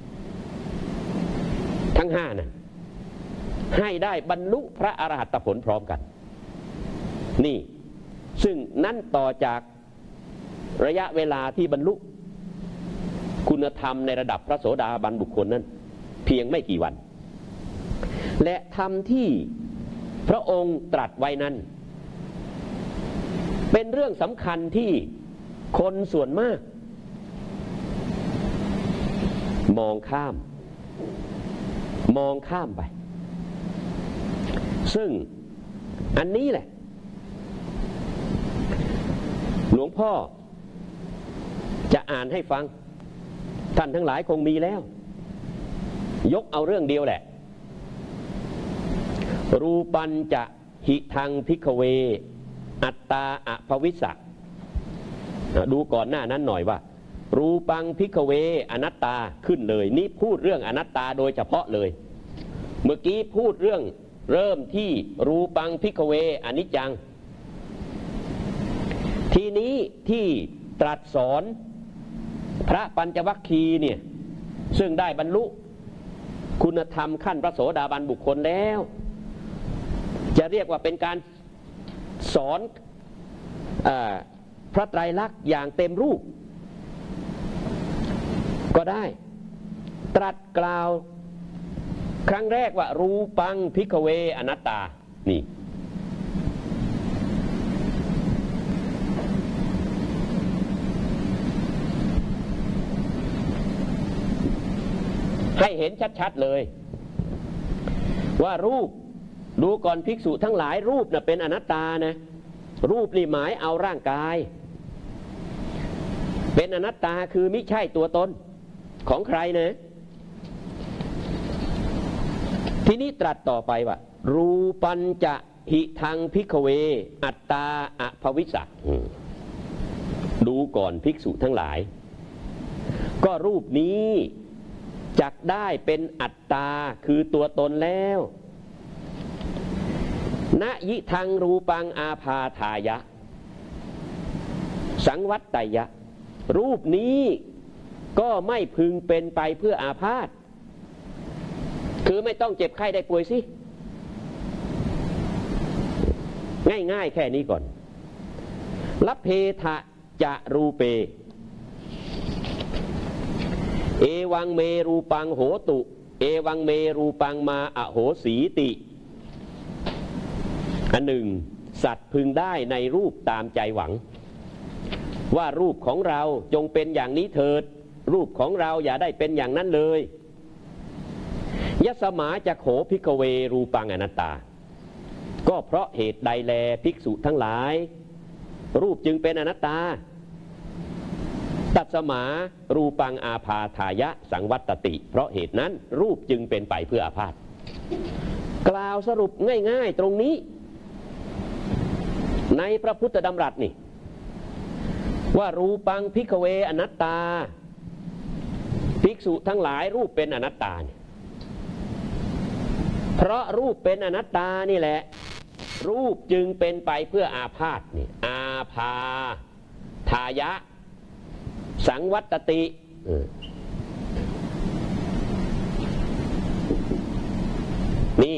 [SPEAKER 1] ทั้งห้านั้นให้ได้บรรลุพระอรหัตผลพร้อมกันนี่ซึ่งนั่นต่อจากระยะเวลาที่บรรลุคุณธรรมในระดับพระโสดาบันบุคคลนั้นเพียงไม่กี่วันและธรรมที่พระองค์ตรัสไว้นั้นเป็นเรื่องสำคัญที่คนส่วนมากมองข้ามไปซึ่งอันนี้แหละหลวงพ่อจะอ่านให้ฟังท่านทั้งหลายคงมีแล้วยกเอาเรื่องเดียวแหละรูปัญจะหิทังภิกขเวอัตตาอภวิสักดูก่อนหน้านั้นหน่อยว่ารูปังภิกขเวอนัตตาขึ้นเลยนี่พูดเรื่องอนัตตาโดยเฉพาะเลยเมื่อกี้พูดเรื่องเริ่มที่รูปังภิกขเวอนิจจังทีนี้ที่ตรัสสอนพระปัญจวัคคีย์เนี่ยซึ่งได้บรรลุคุณธรรมขั้นพระโสดาบันบุคคลแล้วจะเรียกว่าเป็นการสอนพระไตรลักษณ์อย่างเต็มรูปก็ได้ตรัสกล่าวครั้งแรกว่ารูปังภิกขเวอนัตตานี่ให้เห็นชัดๆเลยว่ารูปดูก่อนภิกษุทั้งหลายรูปน่ะเป็นอนัตตานะรูปนี่หมายเอาร่างกายเป็นอนัตตาคือมิใช่ตัวตนของใครนะทีนี้ตรัสต่อไปว่ารูปัญจะหิทังภิกขเวอัตตาอภวิสักดูก่อนภิกษุทั้งหลายก็รูปนี้จักได้เป็นอัตตาคือตัวตนแล้วณยิทังรูปังอาพาทายะสังวัตไตยะรูปนี้ก็ไม่พึงเป็นไปเพื่ออาพาธคือไม่ต้องเจ็บไข้ได้ป่วยสิง่ายๆแค่นี้ก่อนลัพเพทะจะรูเปเอวังเมรูปังโหตุเอวังเมรูปังมาอโหสีติอันหนึ่งสัตว์พึงได้ในรูปตามใจหวังว่ารูปของเราจงเป็นอย่างนี้เถิดรูปของเราอย่าได้เป็นอย่างนั้นเลยยสมาจะโขภิกขเวรูปังอนัตตาก็เพราะเหตุใดแลภิกษุทั้งหลายรูปจึงเป็นอนัตตาตัดสมารูปังอาพาทายะสังวัตติเพราะเหตุนั้นรูปจึงเป็นไปเพื่ออาพาธกล่าวสรุปง่ายๆตรงนี้ในพระพุทธดำรัสนี่ว่ารูปังภิกขเวอนัตตาภิกษุทั้งหลายรูปเป็นอนัตตาเนี่ยเพราะรูปเป็นอนัตตานี่แหละรูปจึงเป็นไปเพื่ออาพาธนี่อาพาทายะสังวัตตินี่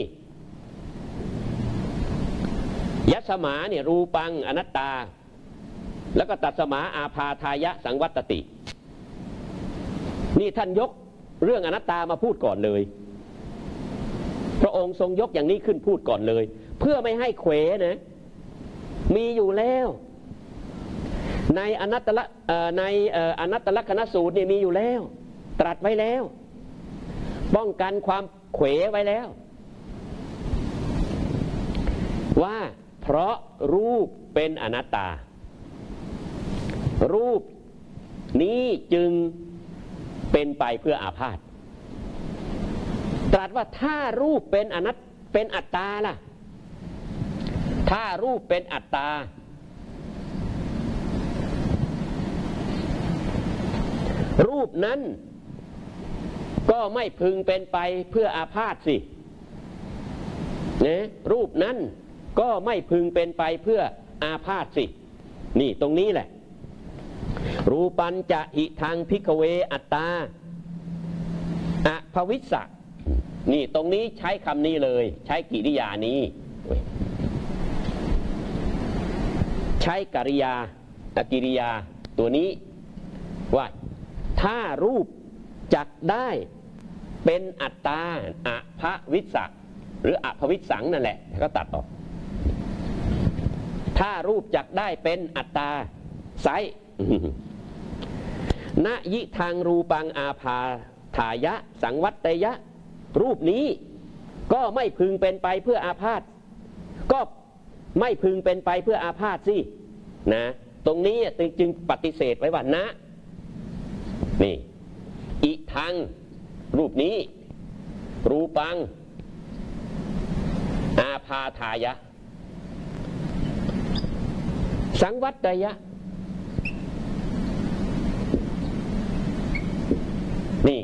[SPEAKER 1] ยัสมาเนี่ยรูปังอนัตตาแล้วก็ตัดสมาอาพาทายะสังวัตตินี่ท่านยกเรื่องอนัตตามาพูดก่อนเลยพระองค์ทรงยกอย่างนี้ขึ้นพูดก่อนเลยเพื่อไม่ให้เขวนะมีอยู่แล้วในอนัตตลกนสูตรนี่มีอยู่แล้วตรัสไว้แล้วป้องกันความเขวไว้แล้วว่าเพราะรูปเป็นอนัตตารูปนี้จึงเป็นไปเพื่ออาพาธตรัสว่าถ้ารูปเป็นอัตตาล่ะถ้ารูปเป็นอัตตารูปนั้นก็ไม่พึงเป็นไปเพื่ออาพาธสินะรูปนั้นก็ไม่พึงเป็นไปเพื่ออาพาธสินี่ตรงนี้แหละรูปัญจะหิทังภิกขเวอัตตาอภวิสสะนี่ตรงนี้ใช้คำนี้เลยใช้กิริยานี้ใช้กิริยาตัวนี้ว่าถ้ารูปจักได้เป็นอัตตาอภวิสสะหรืออภวิสสังนั่นแหละก็ตัดออกถ้ารูปจักได้เป็นอัตตาไซณยิทางรูปังอาภาถายะสังวัตยะรูปนี้ก็ไม่พึงเป็นไปเพื่ออาพาธก็ไม่พึงเป็นไปเพื่ออาพาธสินะตรงนี้จึงปฏิเสธไว้ว่านะนี่อิทังรูปนี้รูปังอาภาทายะสังวัตยะนี่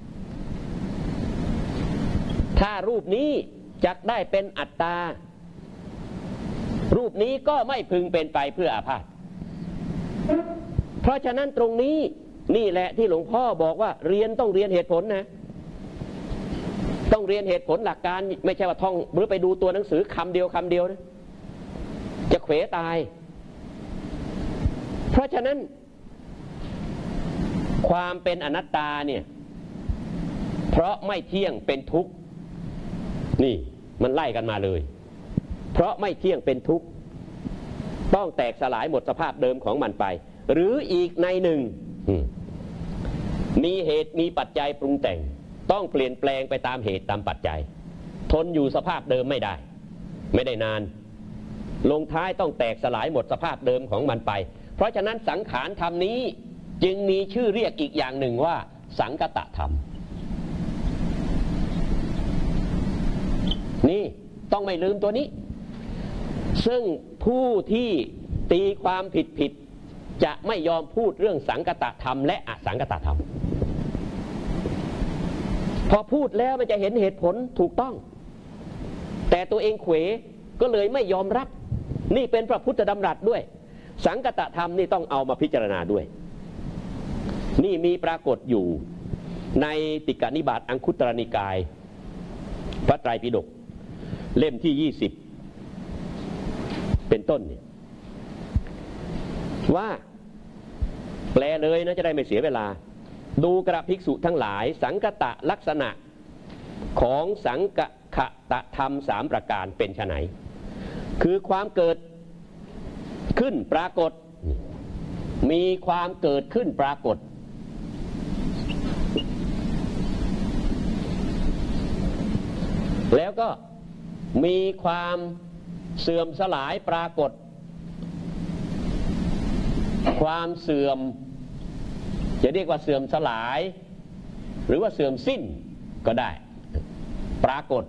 [SPEAKER 1] ถ้ารูปนี้จักได้เป็นอัตตารูปนี้ก็ไม่พึงเป็นไปเพื่ออาพาธเพราะฉะนั้นตรงนี้นี่แหละที่หลวงพ่อบอกว่าเรียนต้องเรียนเหตุผลนะต้องเรียนเหตุผลหลักการไม่ใช่ว่าท่องหรือไปดูตัวหนังสือคำเดียวนะจะเขวตายเพราะฉะนั้นความเป็นอนัตตาเนี่ยเพราะไม่เที่ยงเป็นทุกข์นี่มันไล่กันมาเลยเพราะไม่เที่ยงเป็นทุกข์ต้องแตกสลายหมดสภาพเดิมของมันไปหรืออีกในหนึ่งมีเหตุมีปัจจัยปรุงแต่งต้องเปลี่ยนแปลงไปตามเหตุตามปัจจัยทนอยู่สภาพเดิมไม่ได้นานลงท้ายต้องแตกสลายหมดสภาพเดิมของมันไปเพราะฉะนั้นสังขารธรรมนี้จึงมีชื่อเรียกอีกอย่างหนึ่งว่าสังคตธรรมนี่ต้องไม่ลืมตัวนี้ซึ่งผู้ที่ตีความผิดจะไม่ยอมพูดเรื่องสังคตธรรมและอสังคตธรรมพอพูดแล้วมันจะเห็นเหตุผลถูกต้องแต่ตัวเองเขวก็เลยไม่ยอมรับนี่เป็นพระพุทธดำรัสด้วยสังคตธรรมนี่ต้องเอามาพิจารณาด้วยนี่มีปรากฏอยู่ในติกนิบาตอังคุตรนิกายพระไตรปิฎกเล่มที่20เป็นต้นเนี่ยว่าแปลเลยนะจะได้ไม่เสียเวลาดูกระภิกษุทั้งหลายสังคตลักษณะของสังคตธรรม3ประการเป็นไฉนคือความเกิดขึ้นปรากฏมีความเกิดขึ้นปรากฏแล้วก็มีความเสื่อมสลายปรากฏความเสื่อมจะเรียกว่าเสื่อมสลายหรือว่าเสื่อมสิ้นก็ได้ปรากฏ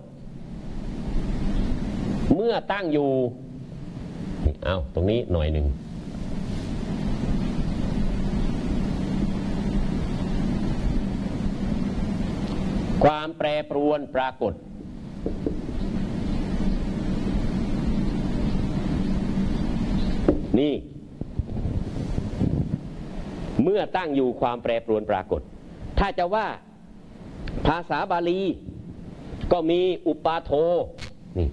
[SPEAKER 1] เมื่อตั้งอยู่เอาตรงนี้หน่อยหนึ่งความแปรปรวนปรากฏนี่เมื่อตั้งอยู่ความแปรปรวนปรากฏถ้าจะว่าภาษาบาลีก็มีอุปาโทนี่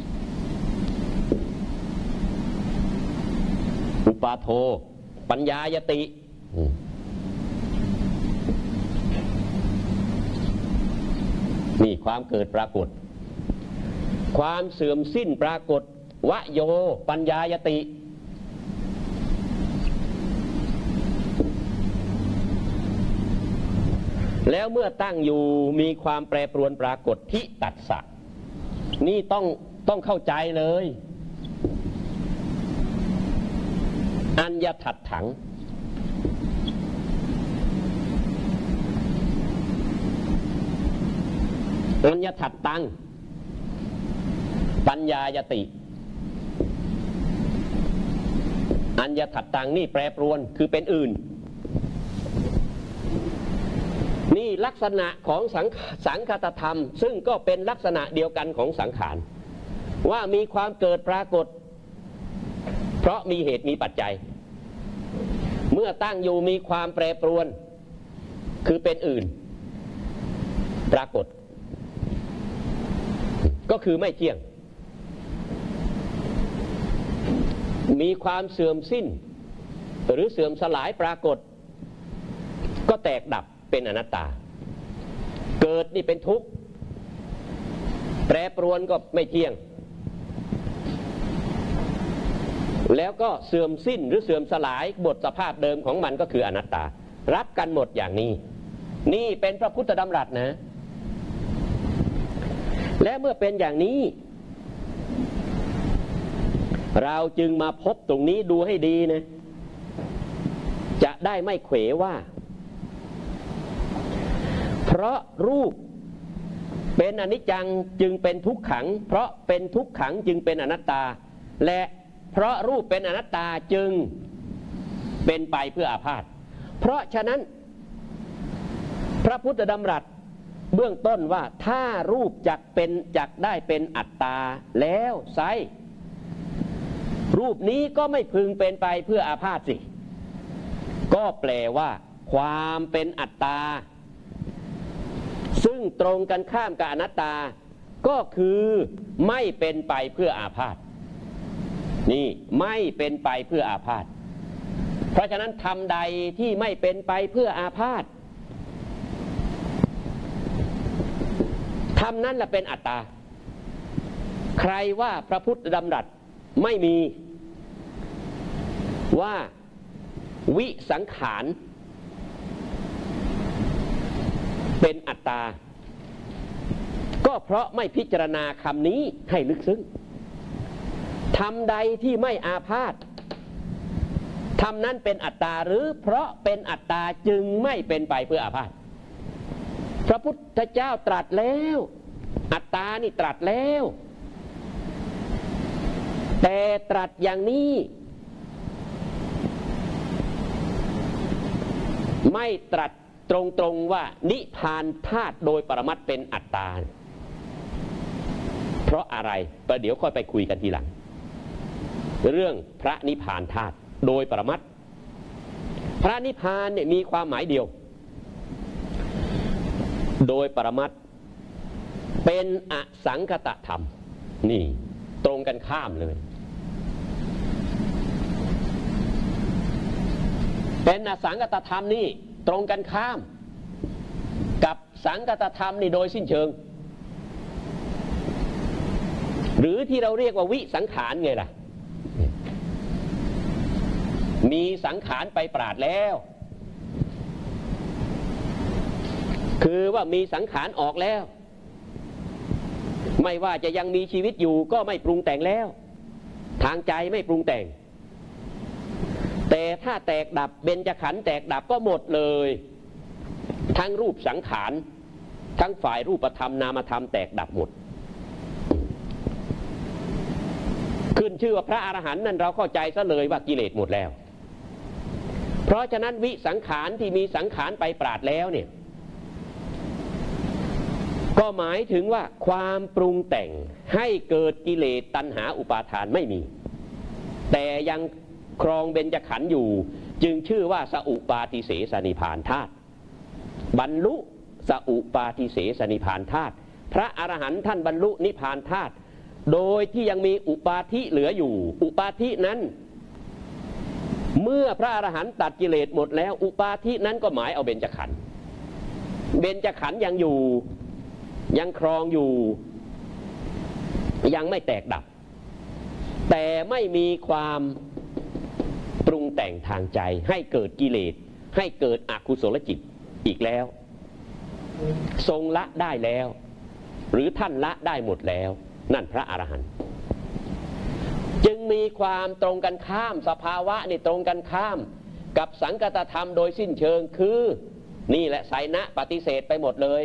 [SPEAKER 1] อุปาโทปัญญายตินี่ความเกิดปรากฏความเสื่อมสิ้นปรากฏวโยปัญญายติแล้วเมื่อตั้งอยู่มีความแปรปรวนปรากฏทิตัสสะนี่ต้องเข้าใจเลยอัญญทัตถังอัญญทัตตังปัญญายติอัญญทัตตังนี่แปรปรวนคือเป็นอื่นนนี่ลักษณะของสังคตธรรมซึ่งก็เป็นลักษณะเดียวกันของสังขารว่ามีความเกิดปรากฏเพราะมีเหตุมีปัจจัยเมื่อตั้งอยู่มีความแปรปรวนคือเป็นอื่นปรากฏก็คือไม่เที่ยงมีความเสื่อมสิ้นหรือเสื่อมสลายปรากฏก็แตกดับเป็นอนัตตาเกิดนี่เป็นทุกข์แปรปรวนก็ไม่เที่ยงแล้วก็เสื่อมสิ้นหรือเสื่อมสลายบทสภาพเดิมของมันก็คืออนัตตารับกันหมดอย่างนี้นี่เป็นพระพุทธดำรัสนะและเมื่อเป็นอย่างนี้เราจึงมาพบตรงนี้ดูให้ดีนะจะได้ไม่เขวว่าเพราะรูปเป็นอนิจจังจึงเป็นทุกขังเพราะเป็นทุกขังจึงเป็นอนัตตาและเพราะรูปเป็นอนัตตาจึงเป็นไปเพื่ออาพาธเพราะฉะนั้นพระพุทธดำรัสเบื้องต้นว่าถ้ารูปจักได้เป็นอัตตาแล้วไซรูปนี้ก็ไม่พึงเป็นไปเพื่ออาพาธสิก็แปลว่าความเป็นอัตตาซึ่งตรงกันข้ามกับอนัตตาก็คือไม่เป็นไปเพื่ออาพาธนี่ไม่เป็นไปเพื่ออาพาธเพราะฉะนั้นธรรมใดที่ไม่เป็นไปเพื่ออาพาธธรรมนั้นแหละเป็นอัตตาใครว่าพระพุทธดำรัสไม่มีว่าวิสังขารเป็นอัตตาก็เพราะไม่พิจารณาคำนี้ให้ลึกซึ้งธรรมใดที่ไม่อาพาธธรรมนั้นเป็นอัตตาหรือเพราะเป็นอัตตาจึงไม่เป็นไปเพื่ออาพาธพระพุทธเจ้าตรัสแล้วอัตตานี่ตรัสแล้วแต่ตรัสอย่างนี้ไม่ตรัสตรงๆว่านิพพานธาตุโดยปรมัตถ์เป็นอัตตาเพราะอะไรประเดี๋ยวค่อยไปคุยกันทีหลังเรื่องพระนิพพานธาตุโดยปรมัตถ์พระนิพพานเนี่ยมีความหมายเดียวโดยปรมัตถ์เป็นอสังคตธรรมนี่ตรงกันข้ามเลยเป็นอสังคตธรรมนี่ตรงกันข้ามกับสังคตธรรมนี่โดยสิ้นเชิงหรือที่เราเรียกว่าวิสังขารไงล่ะมีสังขารไปปราดแล้วคือว่ามีสังขารออกแล้วไม่ว่าจะยังมีชีวิตอยู่ก็ไม่ปรุงแต่งแล้วทางใจไม่ปรุงแต่งแต่ถ้าแตกดับเบญจขันธ์แตกดับก็หมดเลยทั้งรูปสังขารทั้งฝ่ายรูปธรรมนามธรรมแตกดับหมดขึ้นชื่อว่าพระอรหันต์นั่นเราเข้าใจซะเลยว่ากิเลสหมดแล้วเพราะฉะนั้นวิสังขารที่มีสังขารไปปราดแล้วเนี่ยก็หมายถึงว่าความปรุงแต่งให้เกิดกิเลสตัณหาอุปาทานไม่มีแต่ยังครองเบญจขันธ์อยู่จึงชื่อว่าสอุปาทิเสสนิพพานธาตุบรรลุสอุปาทิเสสนิพพานธาตุพระอรหันต์ท่านบรรลุนิพพานธาตุโดยที่ยังมีอุปาทิเหลืออยู่อุปาทินั้นเมื่อพระอรหันต์ตัดกิเลสหมดแล้วอุปาทินั้นก็หมายเอาเบญจขันธ์เบญจขันธ์ยังอยู่ยังครองอยู่ยังไม่แตกดับแต่ไม่มีความปรุงแต่งทางใจให้เกิดกิเลสให้เกิดอกุศลจิตอีกแล้วทรงละได้แล้วหรือท่านละได้หมดแล้วนั่นพระอรหันต์จึงมีความตรงกันข้ามสภาวะนี่ตรงกันข้ามกับสังคตธรรมโดยสิ้นเชิงคือนี่แหละไสนะปฏิเสธไปหมดเลย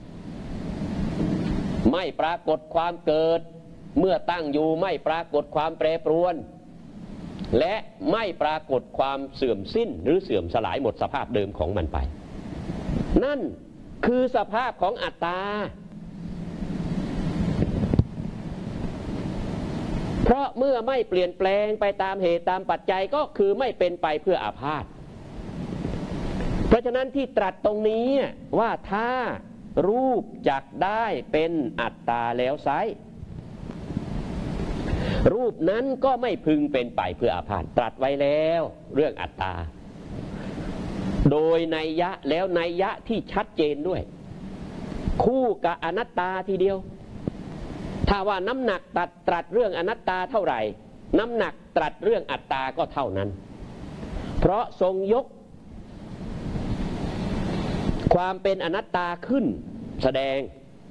[SPEAKER 1] ไม่ปรากฏความเกิดเมื่อตั้งอยู่ไม่ปรากฏความแปรปรวนและไม่ปรากฏความเสื่อมสิ้นหรือเสื่อมสลายหมดสภาพเดิมของมันไปนั่นคือสภาพของอัตตาเพราะเมื่อไม่เปลี่ยนแปลงไปตามเหตุตามปัจจัยก็คือไม่เป็นไปเพื่ออาพาธเพราะฉะนั้นที่ตรัสตรงนี้ว่าถ้ารูปจักได้เป็นอัตตาแล้วไซร้รูปนั้นก็ไม่พึงเป็นไปเพื่ออาพาธตรัสไว้แล้วเรื่องอัตตาโดยนัยยะแล้วนัยยะที่ชัดเจนด้วยคู่กับอนัตตาทีเดียวถ้าว่าน้ำหนักตรัสเรื่องอนัตตาเท่าไหร่น้ำหนักตรัสเรื่องอัตตาก็เท่านั้นเพราะทรงยกความเป็นอนัตตาขึ้นแสดง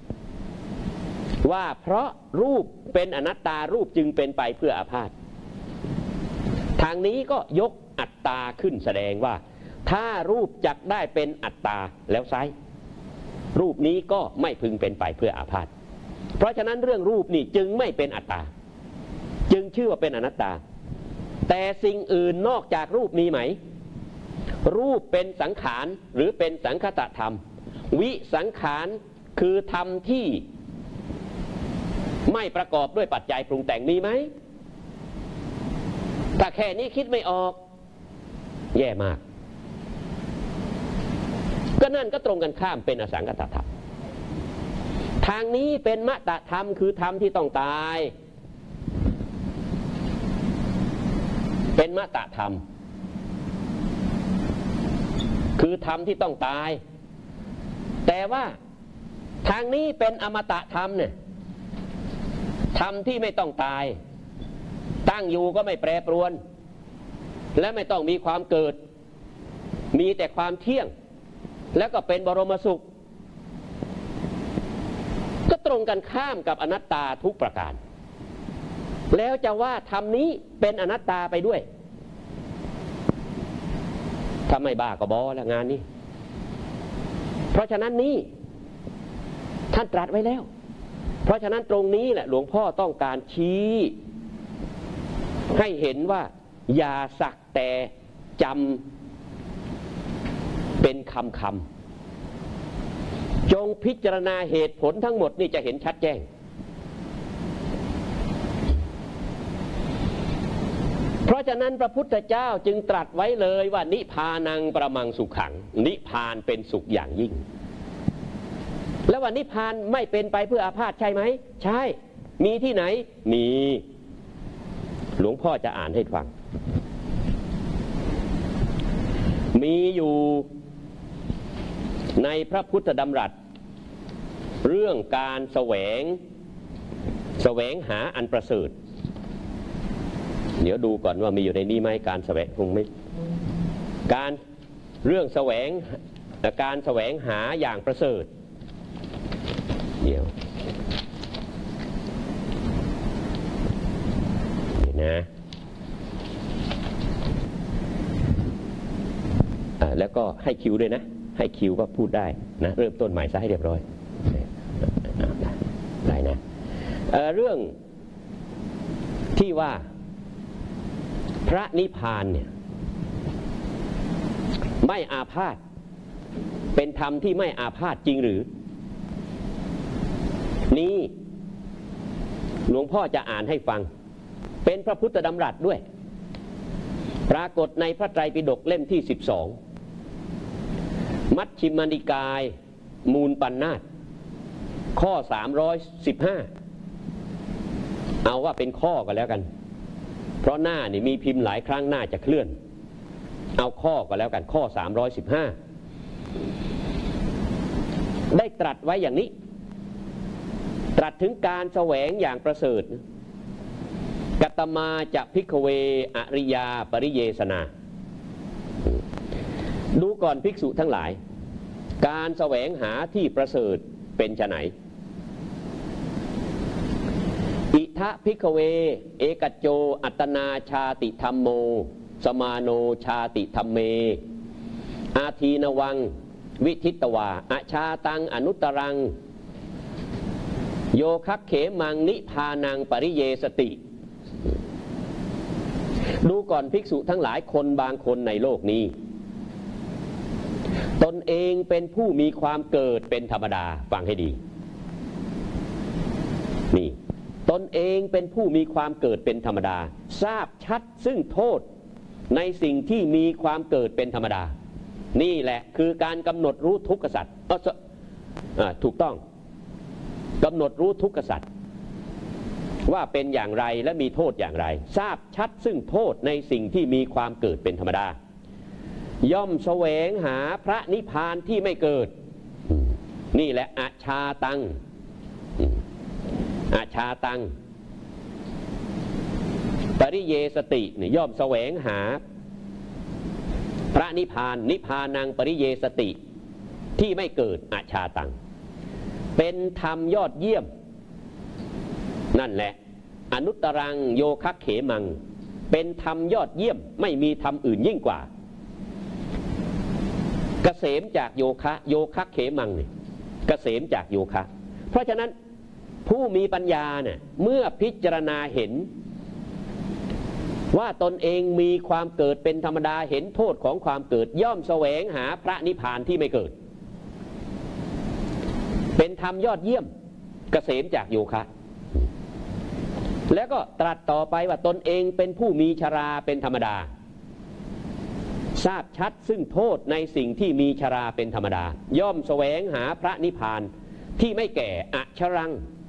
[SPEAKER 1] ว่าเพราะรูปเป็นอนัตตารูปจึงเป็นไปเพื่ออาพาธทางนี้ก็ยกอัตตาขึ้นแสดงว่าถ้ารูปจักได้เป็นอัตตาแล้วไซร้รูปนี้ก็ไม่พึงเป็นไปเพื่ออาพาธเพราะฉะนั้นเรื่องรูปนี่จึงไม่เป็นอัตตาจึงชื่อว่าเป็นอนัตตาแต่สิ่งอื่นนอกจากรูปมีไหมรูปเป็นสังขารหรือเป็นสังคตธรรมวิสังขารคือธรรมที่ไม่ประกอบด้วยปัจจัยปรุงแต่งมีไหมถ้าแค่นี้คิดไม่ออกแย่มากก็นั่นก็ตรงกันข้ามเป็นอสังคตธรรมทางนี้เป็นมตธรรมคือธรรมที่ต้องตายเป็นมตธรรมคือธรรมที่ต้องตายแต่ว่าทางนี้เป็นอมตะธรรมเนี่ยธรรมที่ไม่ต้องตายตั้งอยู่ก็ไม่แปรปรวนและไม่ต้องมีความเกิดมีแต่ความเที่ยงแล้วก็เป็นบรมสุขก็ตรงกันข้ามกับอนัตตาทุกประการแล้วจะว่าธรรมนี้เป็นอนัตตาไปด้วยถ้าไม่บ้าก็บอแล้วงานนี้เพราะฉะนั้นนี่ท่านตรัสไว้แล้วเพราะฉะนั้นตรงนี้แหละหลวงพ่อต้องการชี้ให้เห็นว่าอย่าสักแต่จำเป็นคำจงพิจารณาเหตุผลทั้งหมดนี่จะเห็นชัดแจ้งเพราะฉะนั้นพระพุทธเจ้าจึงตรัสไว้เลยว่านิพพานังประมังสุขังนิพพานเป็นสุขอย่างยิ่งแล้วว่านิพพานไม่เป็นไปเพื่ออาพาธใช่ไหมใช่มีที่ไหนมีหลวงพ่อจะอ่านให้ฟังมีอยู่ในพระพุทธดำรัสเรื่องการแสวงหาอันประเสริฐเดี๋ยวดูก่อนว่ามีอยู่ในนี้ไหมการแสวงคงไม่การเรื่องการแสวงหาอย่างประเสริฐเดี๋ยวนี่นะแล้วก็ให้คิวด้วยนะให้คิวก็พูดได้นะเริ่มต้นใหม่ซะให้เรียบร้อยได้นะเรื่องที่ว่าพระนิพพานเนี่ยไม่อาพาธเป็นธรรมที่ไม่อาพาธจริงหรือนี้หลวงพ่อจะอ่านให้ฟังเป็นพระพุทธดำรัสด้วยปรากฏในพระไตรปิฎกเล่มที่12มัชฌิมนิกายมูลปัณณาสข้อ315เอาว่าเป็นข้อกันแล้วกันเพราะหน้านี่มีพิมพ์หลายครั้งหน้าจะเคลื่อนเอาข้อก็แล้วกันข้อ315ได้ตรัสไว้อย่างนี้ตรัสถึงการแสวงอย่างประเสริฐกัตตมาจะภิกขเวอริยาปริเยสนาดูก่อนภิกษุทั้งหลายการแสวงหาที่ประเสริฐเป็นไฉนอิทะภิกขเวเอกจโจอัตตนาชาติธัมโมสมาโนชาติธัมเมอาทีนวังวิทิตวาอชาตังอนุตรังโยคัคเขมังนิพานังปริเยสติดูก่อนภิกษุทั้งหลายคนบางคนในโลกนี้ตนเองเป็นผู้มีความเกิดเป็นธรรมดาฟังให้ดีนี่ตนเองเป็นผู้มีความเกิดเป็นธรรมดาทราบชัดซึ่งโทษในสิ่งที่มีความเกิดเป็นธรรมดานี่แหละคือการกำหนดรู้ทุกขสัจถูกต้องกำหนดรู้ทุกขสัจว่าเป็นอย่างไรและมีโทษอย่างไรทราบชัดซึ่งโทษในสิ่งที่มีความเกิดเป็นธรรมดาย่อมแสวงหาพระนิพพานที่ไม่เกิดนี่แหละอชาตังอชาตังปริเยสติเนี่ยย่อมแสวงหาพระนิพพานนิพพานังปริเยสติที่ไม่เกิดอชาตังเป็นธรรมยอดเยี่ยมนั่นแหละอนุตตรังโยคะเขมังเป็นธรรมยอดเยี่ยมไม่มีธรรมอื่นยิ่งกว่าเกษมจากโยคะเขมังเนี่ยเกษมจากโยคะเพราะฉะนั้นผู้มีปัญญาเนี่ยเมื่อพิจารณาเห็นว่าตนเองมีความเกิดเป็นธรรมดาเห็นโทษของความเกิดย่อมแสวงหาพระนิพพานที่ไม่เกิดเป็นธรรมยอดเยี่ยมเกษมจากโยคะแล้วก็ตรัสต่อไปว่าตนเองเป็นผู้มีชราเป็นธรรมดาทราบชัดซึ่งโทษในสิ่งที่มีชราเป็นธรรมดาย่อมแสวงหาพระนิพพานที่ไม่แก่อชรัง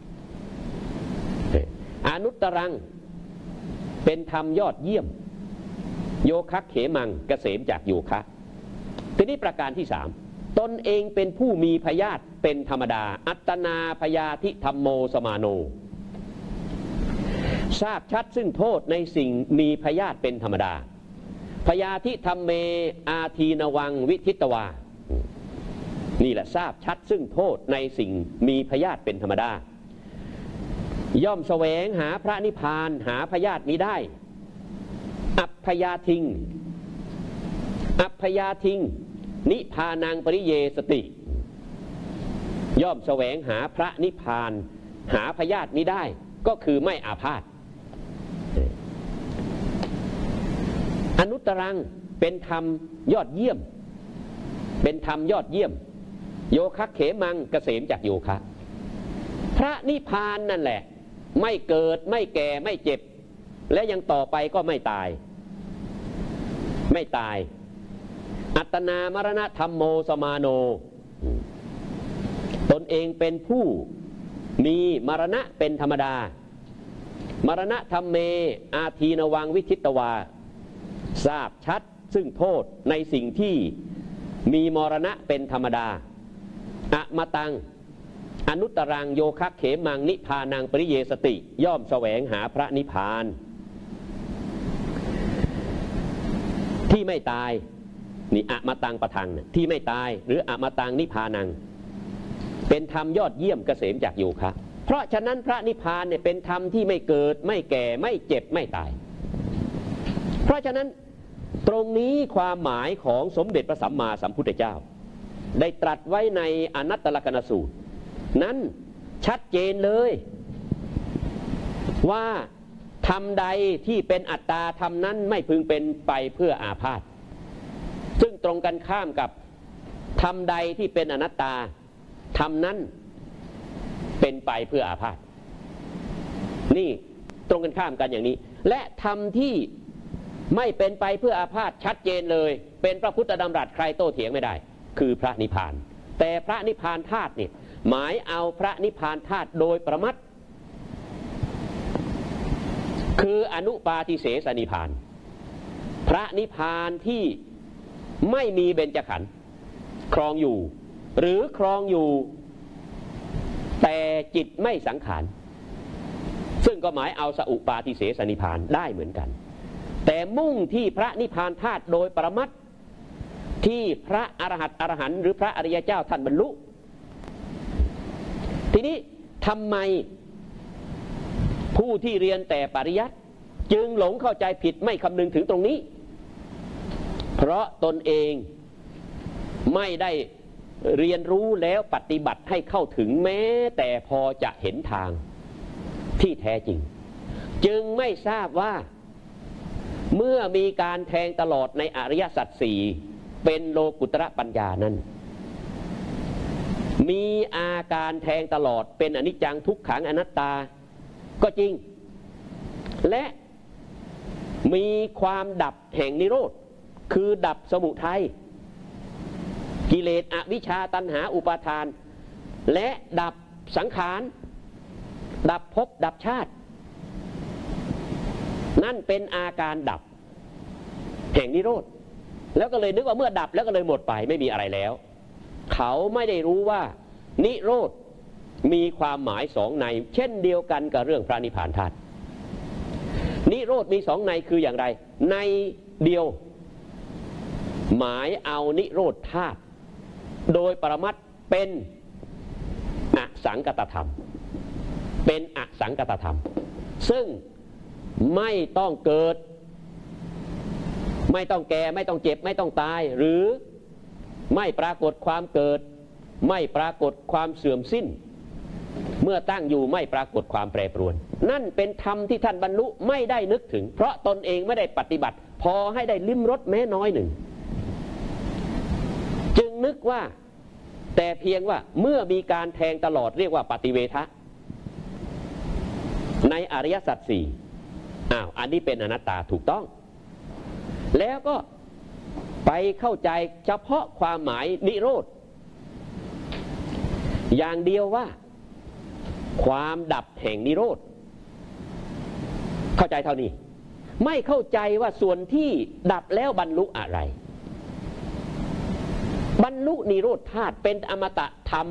[SPEAKER 1] อนุตตรังเป็นธรรมยอดเยี่ยมโยคะเขมังเกษมจากโยคะทีนี้ประการที่สามตนเองเป็นผู้มีพยาธิเป็นธรรมดาอัตตนาพยาธิธัมโมสมาโนทราบชัดซึ่งโทษในสิ่งมีพยาธิเป็นธรรมดาพยาธิธัมเมอาทีนวังวิทิตวานี่แหละทราบชัดซึ่งโทษในสิ่งมีพยาธิเป็นธรรมดาย่อมแสวงหาพระนิพพานหาพยาธินี้ได้อัพพยาทิงนิพพานังปริเยสติย่อมแสวงหาพระนิพพานหาพยาธินี้ได้ก็คือไม่อาพาธอนุตตรังเป็นธรรมยอดเยี่ยมเป็นธรรมยอดเยี่ยมโยคะเขมังเกษมจากโยคะพระนิพพานนั่นแหละไม่เกิดไม่แก่ไม่เจ็บและยังต่อไปก็ไม่ตายอัตตนามรณะธัมโมสมาโนตนเองเป็นผู้มีมรณะเป็นธรรมดามรณะธัมเมอาทีนวังวิทิตวาทราบชัดซึ่งโทษในสิ่งที่มีมรณะเป็นธรรมดาอมตังอนุตตรังโยคะเขมังนิพพานังปริเยสติย่อมแสวงหาพระนิพพานที่ไม่ตายนี่อมตังประทังที่ไม่ตายหรืออมตังนิพพานังเป็นธรรมยอดเยี่ยมเกษมจากโยคะเพราะฉะนั้นพระนิพพานเนี่ยเป็นธรรมที่ไม่เกิดไม่แก่ไม่เจ็บไม่ตายเพราะฉะนั้นตรงนี้ความหมายของสมเด็จพระสัมมาสัมพุทธเจ้าได้ตรัสไว้ในอนัตตลกนสูตรนั้นชัดเจนเลยว่าธรรมใดที่เป็นอัตตาธรรมนั้นไม่พึงเป็นไปเพื่ออาพาธซึ่งตรงกันข้ามกับธรรมใดที่เป็นอนัตตาธรรมนั้นเป็นไปเพื่ออาพาธนี่ตรงกันข้ามกันอย่างนี้และธรรมที่ไม่เป็นไปเพื่ออาพาธชัดเจนเลยเป็นพระพุทธดำรัสใครโต้เถียงไม่ได้คือพระนิพพานแต่พระนิพพานธาตุเนี่ยหมายเอาพระนิพพานธาตุโดยประมัตถ์คืออนุปาทิเสสนิพพานพระนิพพานที่ไม่มีเบญจขันธ์ครองอยู่หรือครองอยู่แต่จิตไม่สังขารซึ่งก็หมายเอาสอุปาทิเสสนิพพานได้เหมือนกันแต่มุ่งที่พระนิพพานธาตุโดยปรมัตถ์ที่พระอรหันต์หรือพระอริยเจ้าท่านบรรลุทีนี้ทำไมผู้ที่เรียนแต่ปริยัติจึงหลงเข้าใจผิดไม่คำนึงถึงตรงนี้เพราะตนเองไม่ได้เรียนรู้แล้วปฏิบัติให้เข้าถึงแม้แต่พอจะเห็นทางที่แท้จริงจึงไม่ทราบว่าเมื่อมีการแทงตลอดในอริยสัจสี่เป็นโลกุตระปัญญานั้นมีอาการแทงตลอดเป็นอนิจจังทุกขังอนัตตาก็จริงและมีความดับแห่งนิโรธคือดับสมุทัยกิเลสอวิชชาตัณหาอุปาทานและดับสังขารดับภพดับชาตินั่นเป็นอาการดับแห่งนิโรธแล้วก็เลยนึกว่าเมื่อดับแล้วก็เลยหมดไปไม่มีอะไรแล้วเขาไม่ได้รู้ว่านิโรธมีความหมายสองในเช่นเดียวกันกับเรื่องพระนิพพานธาตุนิโรธมีสองในคืออย่างไรในเดียวหมายเอานิโรธธาตุโดยปรมัตถ์เป็นอสังกตธรรมเป็นอสังกตธรรมซึ่งไม่ต้องเกิดไม่ต้องแก่ไม่ต้องเจ็บไม่ต้องตายหรือไม่ปรากฏความเกิดไม่ปรากฏความเสื่อมสิ้นเมื่อตั้งอยู่ไม่ปรากฏความแปรปรวนนั่นเป็นธรรมที่ท่านบรรลุไม่ได้นึกถึงเพราะตนเองไม่ได้ปฏิบัติพอให้ได้ลิ้มรสแม้น้อยหนึ่งจึงนึกว่าแต่เพียงว่าเมื่อมีการแทงตลอดเรียกว่าปฏิเวทะในอริยสัจสี่อันนี้เป็นอนัตตาถูกต้องแล้วก็ไปเข้าใจเฉพาะความหมายนิโรธอย่างเดียวว่าความดับแห่งนิโรธเข้าใจเท่านี้ไม่เข้าใจว่าส่วนที่ดับแล้วบรรลุอะไรบรรลุนิโรธธาตุเป็นอมตะธรรม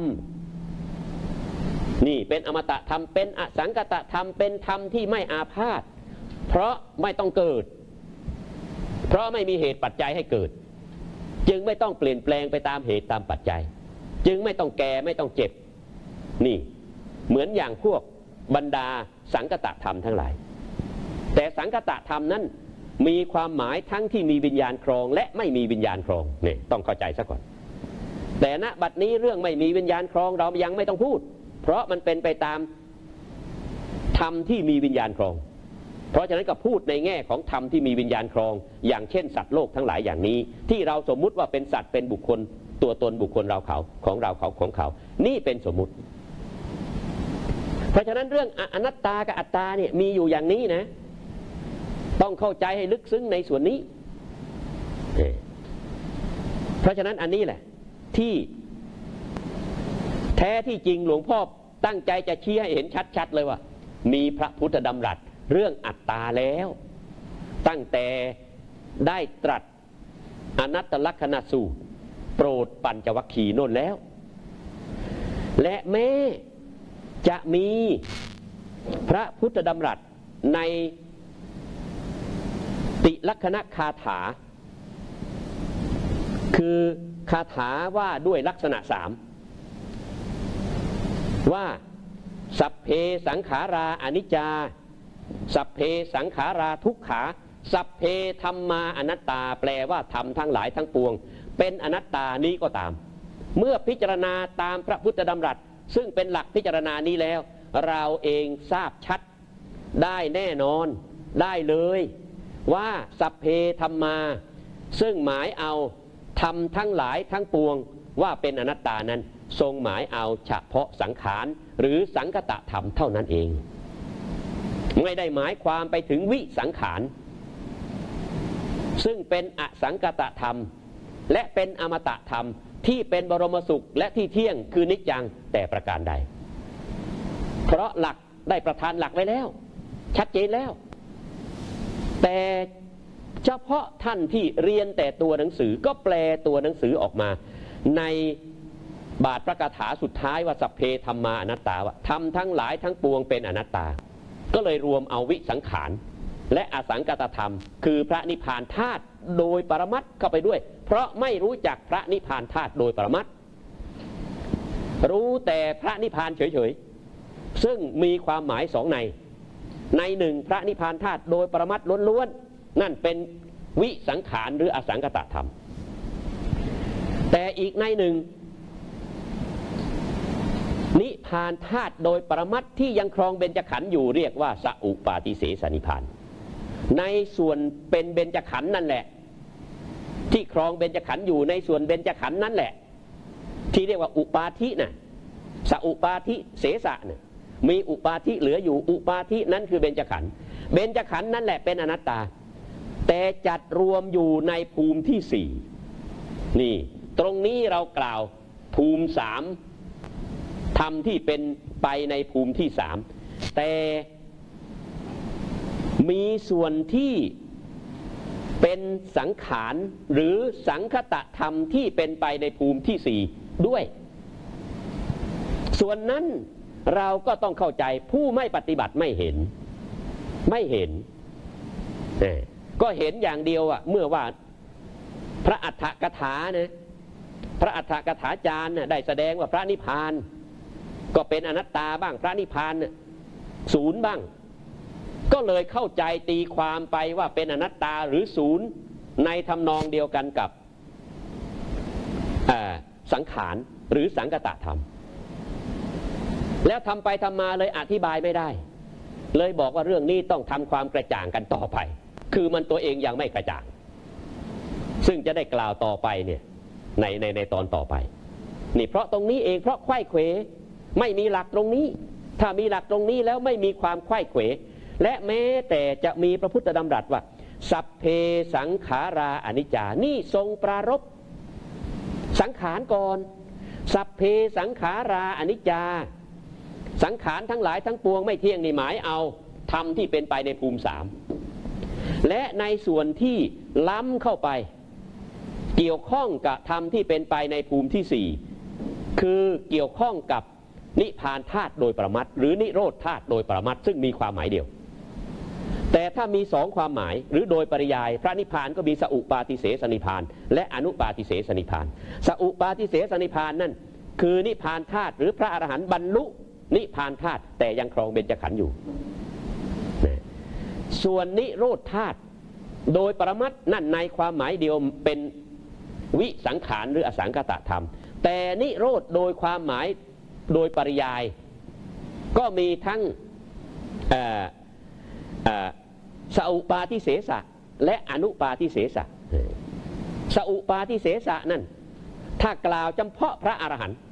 [SPEAKER 1] นี่เป็นอมตะธรรมเป็นอสังกตธรรมเป็นธรรมที่ไม่อาพาธเพราะไม่ต้องเกิดเพราะไม่มีเหตุปัจจัยให้เกิดจึงไม่ต้องเปลี่ยนแปลงไปตามเหตุตามปัจจัยจึงไม่ต้องแก่ไม่ต้องเจ็บนี่เหมือนอย่างพวกบรรดาสังคตธรรมทั้งหลายแต่สังคตธรรมนั้นมีความหมายทั้งที่มีวิญญาณครองและไม่มีวิญญาณครองนี่ต้องเข้าใจซะก่อนแต่ณบัดนี้เรื่องไม่มีวิญญาณครองเรายังไม่ต้องพูดเพราะมันเป็นไปตามธรรมที่มีวิญญาณครองเพราะฉะนั้นก็พูดในแง่ของธรรมที่มีวิญญาณครองอย่างเช่นสัตว์โลกทั้งหลายอย่างนี้ที่เราสมมุติว่าเป็นสัตว์เป็นบุคคลตัวตนบุคคลเราเขาของเราเขาของเขานี่เป็นสมมุติเพราะฉะนั้นเรื่องอนัตตากับอัตตาเนี่ยมีอยู่อย่างนี้นะต้องเข้าใจให้ลึกซึ้งในส่วนนี้เพราะฉะนั้นอันนี้แหละที่แท้ที่จริงหลวงพ่อตั้งใจจะชี้ให้เห็นชัดๆเลยว่ามีพระพุทธดำรัสเรื่องอัตตาแล้วตั้งแต่ได้ตรัสอนัตตลักษณสูตรโปรดปัญจวัคคีย์โน่นแล้วและแม้จะมีพระพุทธดำรัสในติลักขณคาถาคือคาถาว่าด้วยลักษณะสามว่าสัพเพสังขาราอนิจจาสัพเพสังขาราทุกขาสัพเพธัมมาอนัตตาแปลว่าธรรมทั้งหลายทั้งปวงเป็นอนัตตานี้ก็ตามเมื่อพิจารณาตามพระพุทธดำรัสซึ่งเป็นหลักพิจารณานี้แล้วเราเองทราบชัดได้แน่นอนได้เลยว่าสัพเพธัมมาซึ่งหมายเอาธรรมทั้งหลายทั้งปวงว่าเป็นอนัตตานั้นทรงหมายเอาเฉพาะสังขารหรือสังคตธรรมเท่านั้นเองไม่ได้หมายความไปถึงวิสังขารซึ่งเป็นอสังคตธรรมและเป็นอมตะธรรมที่เป็นบรมสุขและที่เที่ยงคือนิจจังแต่ประการใดเพราะหลักได้ประทานหลักไว้แล้วชัดเจนแล้วแต่เฉพาะท่านที่เรียนแต่ตัวหนังสือก็แปลตัวหนังสือออกมาในบาทพระคาถาสุดท้ายว่าสัพเพธัมมาอนัตตาว่าธรรมทั้งหลายทั้งปวงเป็นอนัตตาก็เลยรวมเอาวิสังขารและอสังคตธรรมคือพระนิพพานธาตุโดยปรมัตถ์เข้าไปด้วยเพราะไม่รู้จักพระนิพพานธาตุโดยปรมัตถ์รู้แต่พระนิพพานเฉยๆซึ่งมีความหมายสองในหนึ่งพระนิพพานธาตุโดยปรมัตถ์ล้วนๆนั่นเป็นวิสังขารหรืออสังคตธรรมแต่อีกในหนึ่งนิพพานธาตุโดยปรมัตถ์ที่ยังครองเบญจขันธ์อยู่เรียกว่าสอุปาทิเสสนิพพานในส่วนเป็นเบญจขันธ์นั่นแหละที่ครองเบญจขันธ์อยู่ในส่วนเบญจขันธ์นั่นแหละที่เรียกว่าอุปาทิน่ะสอุปาทิเสสะเนี่ยมีอุปาทิเหลืออยู่อุปาทินั้นคือเบญจขันธ์เบญจขันธ์นั่นแหละเป็นอนัตตาแต่จัดรวมอยู่ในภูมิที่สี่นี่ตรงนี้เรากล่าวภูมิสามธรรมที่เป็นไปในภูมิที่สามแต่มีส่วนที่เป็นสังขารหรือสังคตธรรมที่เป็นไปในภูมิที่สี่ด้วยส่วนนั้นเราก็ต้องเข้าใจผู้ไม่ปฏิบัติไม่เห็นก็เห็นอย่างเดียวเมื่อว่าพระอัฏฐกถานะพระอัฏฐกถาจารย์ได้แสดงว่าพระนิพพานก็เป็นอนัตตาบ้างพระนิพพานศูนย์บ้างก็เลยเข้าใจตีความไปว่าเป็นอนัตตาหรือศูนย์ในทำนองเดียวกันกับสังขารหรือสังคตธรรมแล้วทำไปทำมาเลยอธิบายไม่ได้เลยบอกว่าเรื่องนี้ต้องทำความกระจ่างกันต่อไปคือมันตัวเองยังไม่กระจ่างซึ่งจะได้กล่าวต่อไปเนี่ยในตอนต่อไปนี่เพราะตรงนี้เองเพราะไขว้เขวไม่มีหลักตรงนี้ถ้ามีหลักตรงนี้แล้วไม่มีความไขว้เขวและแม้แต่จะมีพระพุทธดำรัสว่าสัพเพสังขาราอนิจจานี่ทรงปรารภสังขารก่อนสัพเพสังขาราอนิจจาสังขารทั้งหลายทั้งปวงไม่เที่ยงนี่หมายเอาธรรมที่เป็นไปในภูมิสามและในส่วนที่ล้ำเข้าไปเกี่ยวข้องกับธรรมที่เป็นไปในภูมิที่สี่คือเกี่ยวข้องกับนิพพานธาตุโดยปรมัตถ์หรือนิโรธธาตุโดยปรมัตถ์ซึ่งมีความหมายเดียวแต่ถ้ามีสองความหมายหรือโดยปริยายพระนิพพานก็มีสอุปาทิเสสนิพพานและอนุปาทิเสสนิพพานสอุปาทิเสสนิพพานนั่นคือนิพพานธาตุหรือพระอรหันต์บรรลุนิพพานธาตุแต่ยังครองเบญจขันธ์อยู่ส่วนนิโรธธาตุโดยปรมัตถ์นั่นในความหมายเดียวเป็นวิสังขารหรืออสังคตธรรมแต่นิโรธโดยความหมายโดยปริยายก็มีทั้งสอุปาทิเสสะและอนุปาทิเสสะสอุปาทิเสสะนั่นถ้ากล่าวเฉพาะพระอรหันต์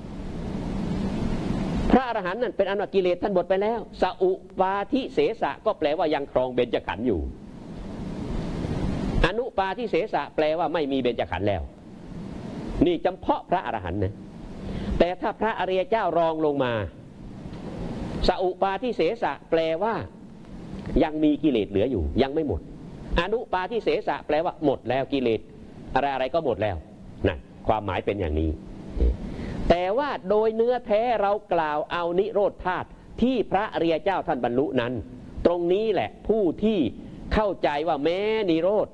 [SPEAKER 1] พระอรหันต์นั่นเป็นอนุกิเลสท่านหมดไปแล้วสอุปาทิเสสะก็แปลว่ายังครองเบญจขันธ์อยู่อนุปาทิเสสะแปลว่าไม่มีเบญจขันธ์แล้วนี่เฉพาะพระอรหันต์นะแต่ถ้าพระอริยเจ้ารองลงมาสอุปาทิเสสะแปลว่ายังมีกิเลสเหลืออยู่ยังไม่หมดอนุปาทิเสสะแปลว่าหมดแล้วกิเลสอะไรก็หมดแล้วนั่นความหมายเป็นอย่างนี้แต่ว่าโดยเนื้อแท้เรากล่าวเอานิโรธธาตุที่พระอริยเจ้าท่านบรรลุนั้นตรงนี้แหละผู้ที่เข้าใจว่าแม้นิโรธ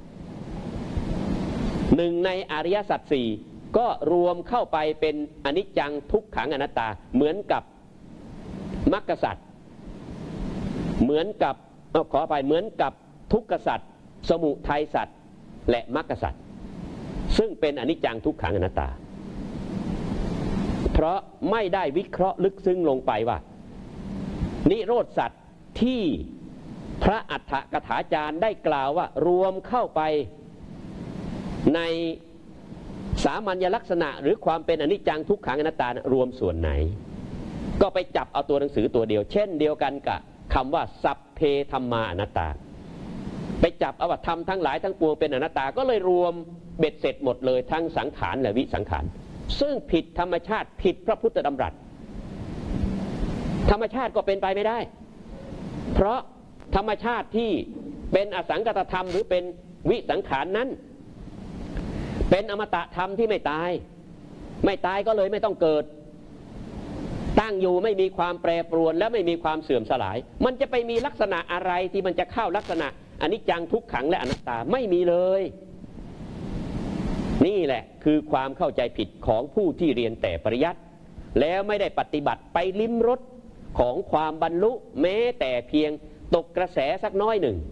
[SPEAKER 1] หนึ่งในอริยสัจสี่ก็รวมเข้าไปเป็นอนิจจังทุกขังอนัตตาเหมือนกับมรรคสัจเหมือนกับขออภัยเหมือนกับทุกขสัจสมุทัยสัจและมรรคสัจซึ่งเป็นอนิจจังทุกขังอนัตตาเพราะไม่ได้วิเคราะห์ลึกซึ้งลงไปว่านิโรธสัจที่พระอัฏฐกถาจารย์ได้กล่าวว่ารวมเข้าไปในสามัญลักษณะหรือความเป็นอนิจจังทุกขังอนัตตารวมส่วนไหนก็ไปจับเอาตัวหนังสือตัวเดียวเช่นเดียวกันกับคำว่าสัพเพธัมมาอนัตตาไปจับเอาว่าธรรมทั้งหลายทั้งปวงเป็นอนัตตาก็เลยรวมเบ็ดเสร็จหมดเลยทั้งสังขารและวิสังขารซึ่งผิดธรรมชาติผิดพระพุทธดำรัสธรรมชาติก็เป็นไปไม่ได้เพราะธรรมชาติที่เป็นอสังคตธรรมหรือเป็นวิสังขารนั้นเป็นอมตะธรรมที่ไม่ตายก็เลยไม่ต้องเกิดตั้งอยู่ไม่มีความแปรปรวนและไม่มีความเสื่อมสลายมันจะไปมีลักษณะอะไรที่มันจะเข้าลักษณะอนิจจังทุกขังและอนัตตาไม่มีเลยนี่แหละคือความเข้าใจผิดของผู้ที่เรียนแต่ปริยัติแล้วไม่ได้ปฏิบัติไปลิ้มรสของความบรรลุแม้แต่เพียงตกกระแสสักน้อยหนึ่ง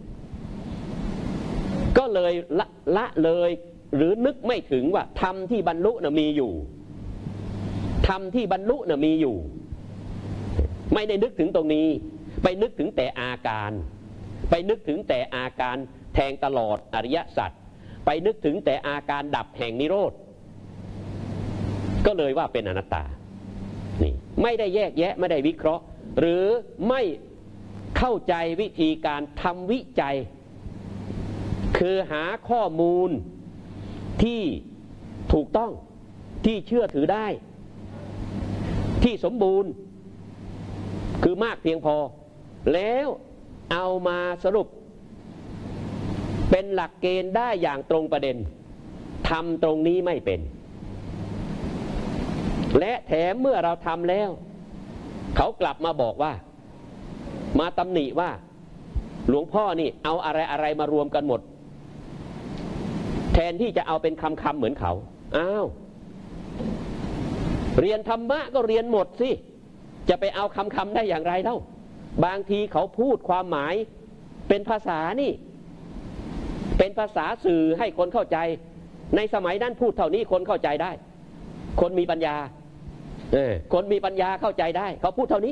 [SPEAKER 1] ก็เลยละเลยหรือนึกไม่ถึงว่าธรรมที่บรรลุน่ะมีอยู่ธรรมที่บรรลุน่ะมีอยู่ไม่ได้นึกถึงตรงนี้ไปนึกถึงแต่อาการไปนึกถึงแต่อาการแทงตลอดอริยสัจไปนึกถึงแต่อาการดับแห่งนิโรธก็เลยว่าเป็นอนัตตานี่ไม่ได้แยกแยะไม่ได้วิเคราะห์หรือไม่เข้าใจวิธีการทำวิจัยคือหาข้อมูลที่ถูกต้องที่เชื่อถือได้ที่สมบูรณ์คือมากเพียงพอแล้วเอามาสรุปเป็นหลักเกณฑ์ได้อย่างตรงประเด็นทำตรงนี้ไม่เป็นและแถมเมื่อเราทำแล้วเขากลับมาบอกว่ามาตำหนิว่าหลวงพ่อนี่เอาอะไรมารวมกันหมดแทนที่จะเอาเป็นคำเหมือนเขาอ้าวเรียนธรรมะก็เรียนหมดสิจะไปเอาคำได้อย่างไรเล่าบางทีเขาพูดความหมายเป็นภาษานี่เป็นภาษาสื่อให้คนเข้าใจในสมัยนั้นพูดเท่านี้คนเข้าใจได้คนมีปัญญาคนมีปัญญาเข้าใจได้เขาพูดเท่านี้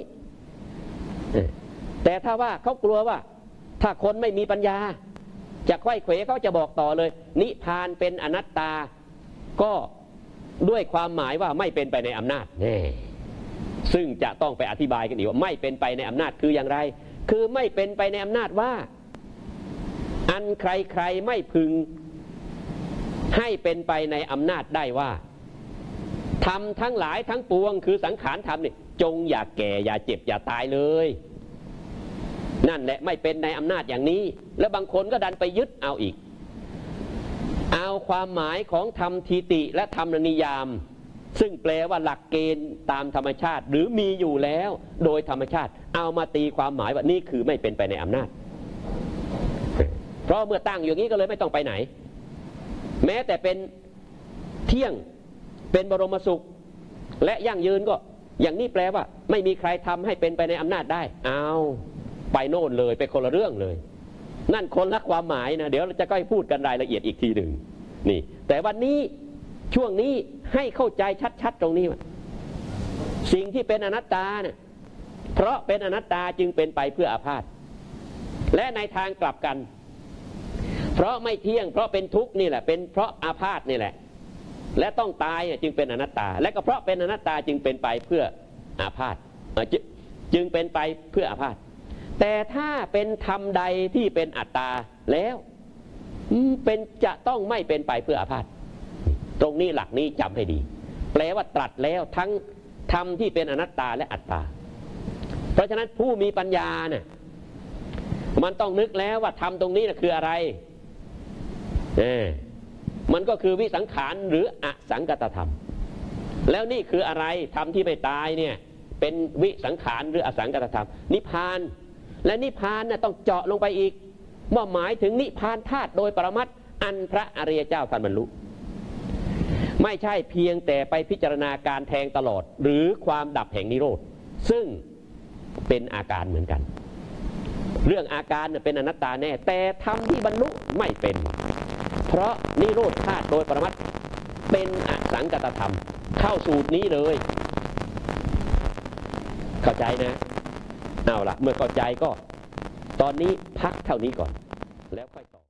[SPEAKER 1] แต่ถ้าว่าเขากลัวว่าถ้าคนไม่มีปัญญาจะไขว้เขวเขาจะบอกต่อเลยนิพพานเป็นอนัตตาก็ด้วยความหมายว่าไม่เป็นไปในอำนาจซึ่งจะต้องไปอธิบายกันอีกว่าไม่เป็นไปในอำนาจคืออย่างไรคือไม่เป็นไปในอำนาจว่าอันใครๆไม่พึงให้เป็นไปในอำนาจได้ว่าธรรมทั้งหลายทั้งปวงคือสังขารธรรมนี่จงอย่าแก่อย่าเจ็บอย่าตายเลยนั่นแหละไม่เป็นในอำนาจอย่างนี้แล้วบางคนก็ดันไปยึดเอาอีกเอาความหมายของธรรมทีติและธรรมนิยามซึ่งแปลว่าหลักเกณฑ์ตามธรรมชาติหรือมีอยู่แล้วโดยธรรมชาติเอามาตีความหมายว่านี่คือไม่เป็นไปในอำนาจเพราะเมื่อตั้งอย่างนี้ก็เลยไม่ต้องไปไหนแม้แต่เป็นเที่ยงเป็นบรมสุขและยั่งยืนก็อย่างนี้แปลว่าไม่มีใครทำให้เป็นไปในอำนาจได้เอาไปโน่นเลยไปคนละเรื่องเลยนั่นคนละความหมายนะเดี๋ยวเราจะก็พูดกันรายละเอียดอีกทีหนึ่งนี่แต่วันนี้ช่วงนี้ให้เข้าใจชัดๆตรงนี้ว่าสิ่งที่เป็นอนัตตาเนี่ยเพราะเป็นอนัตตาจึงเป็นไปเพื่ออาพาธและในทางกลับกันเพราะไม่เที่ยงเพราะเป็นทุกข์นี่แหละเป็นเพราะอาพาธนี่แหละและต้องตายจึงเป็นอนัตตาและก็เพราะเป็นอนัตตาจึงเป็นไปเพื่ออาพาธจึงเป็นไปเพื่ออาพาธแต่ถ้าเป็นธรรมใดที่เป็นอัตตาแล้วเป็นจะต้องไม่เป็นไปเพื่ออาพาธตรงนี้หลักนี้จำให้ดีแปลว่าตรัสแล้วทั้งธรรมที่เป็นอนัตตาและอัตตาเพราะฉะนั้นผู้มีปัญญาเนี่ยมันต้องนึกแล้วว่าธรรมตรงนี้นะคืออะไรมันก็คือวิสังขารหรืออสังกัตธรรมแล้วนี่คืออะไรธรรมที่ไม่ตายเนี่ยเป็นวิสังขารหรืออสังกัตธรรมนิพพานและนิพพานน่ะต้องเจาะลงไปอีกว่าหมายถึงนิพพานธาตุโดยปรมัตถ์อันพระอริยเจ้าท่านบรรลุไม่ใช่เพียงแต่ไปพิจารณาการแทงตลอดหรือความดับแห่งนิโรธซึ่งเป็นอาการเหมือนกันเรื่องอาการเป็นอนัตตาแน่แต่ธรรมที่บรรลุไม่เป็นเพราะนิโรธธาตุโดยปรมัตถ์เป็นอสังกัตธรรมเข้าสูตรนี้เลยเข้าใจนะเอาล่ะเมื่อเข้าใจก็ตอนนี้พักเท่านี้ก่อนแล้วค่อยต่อ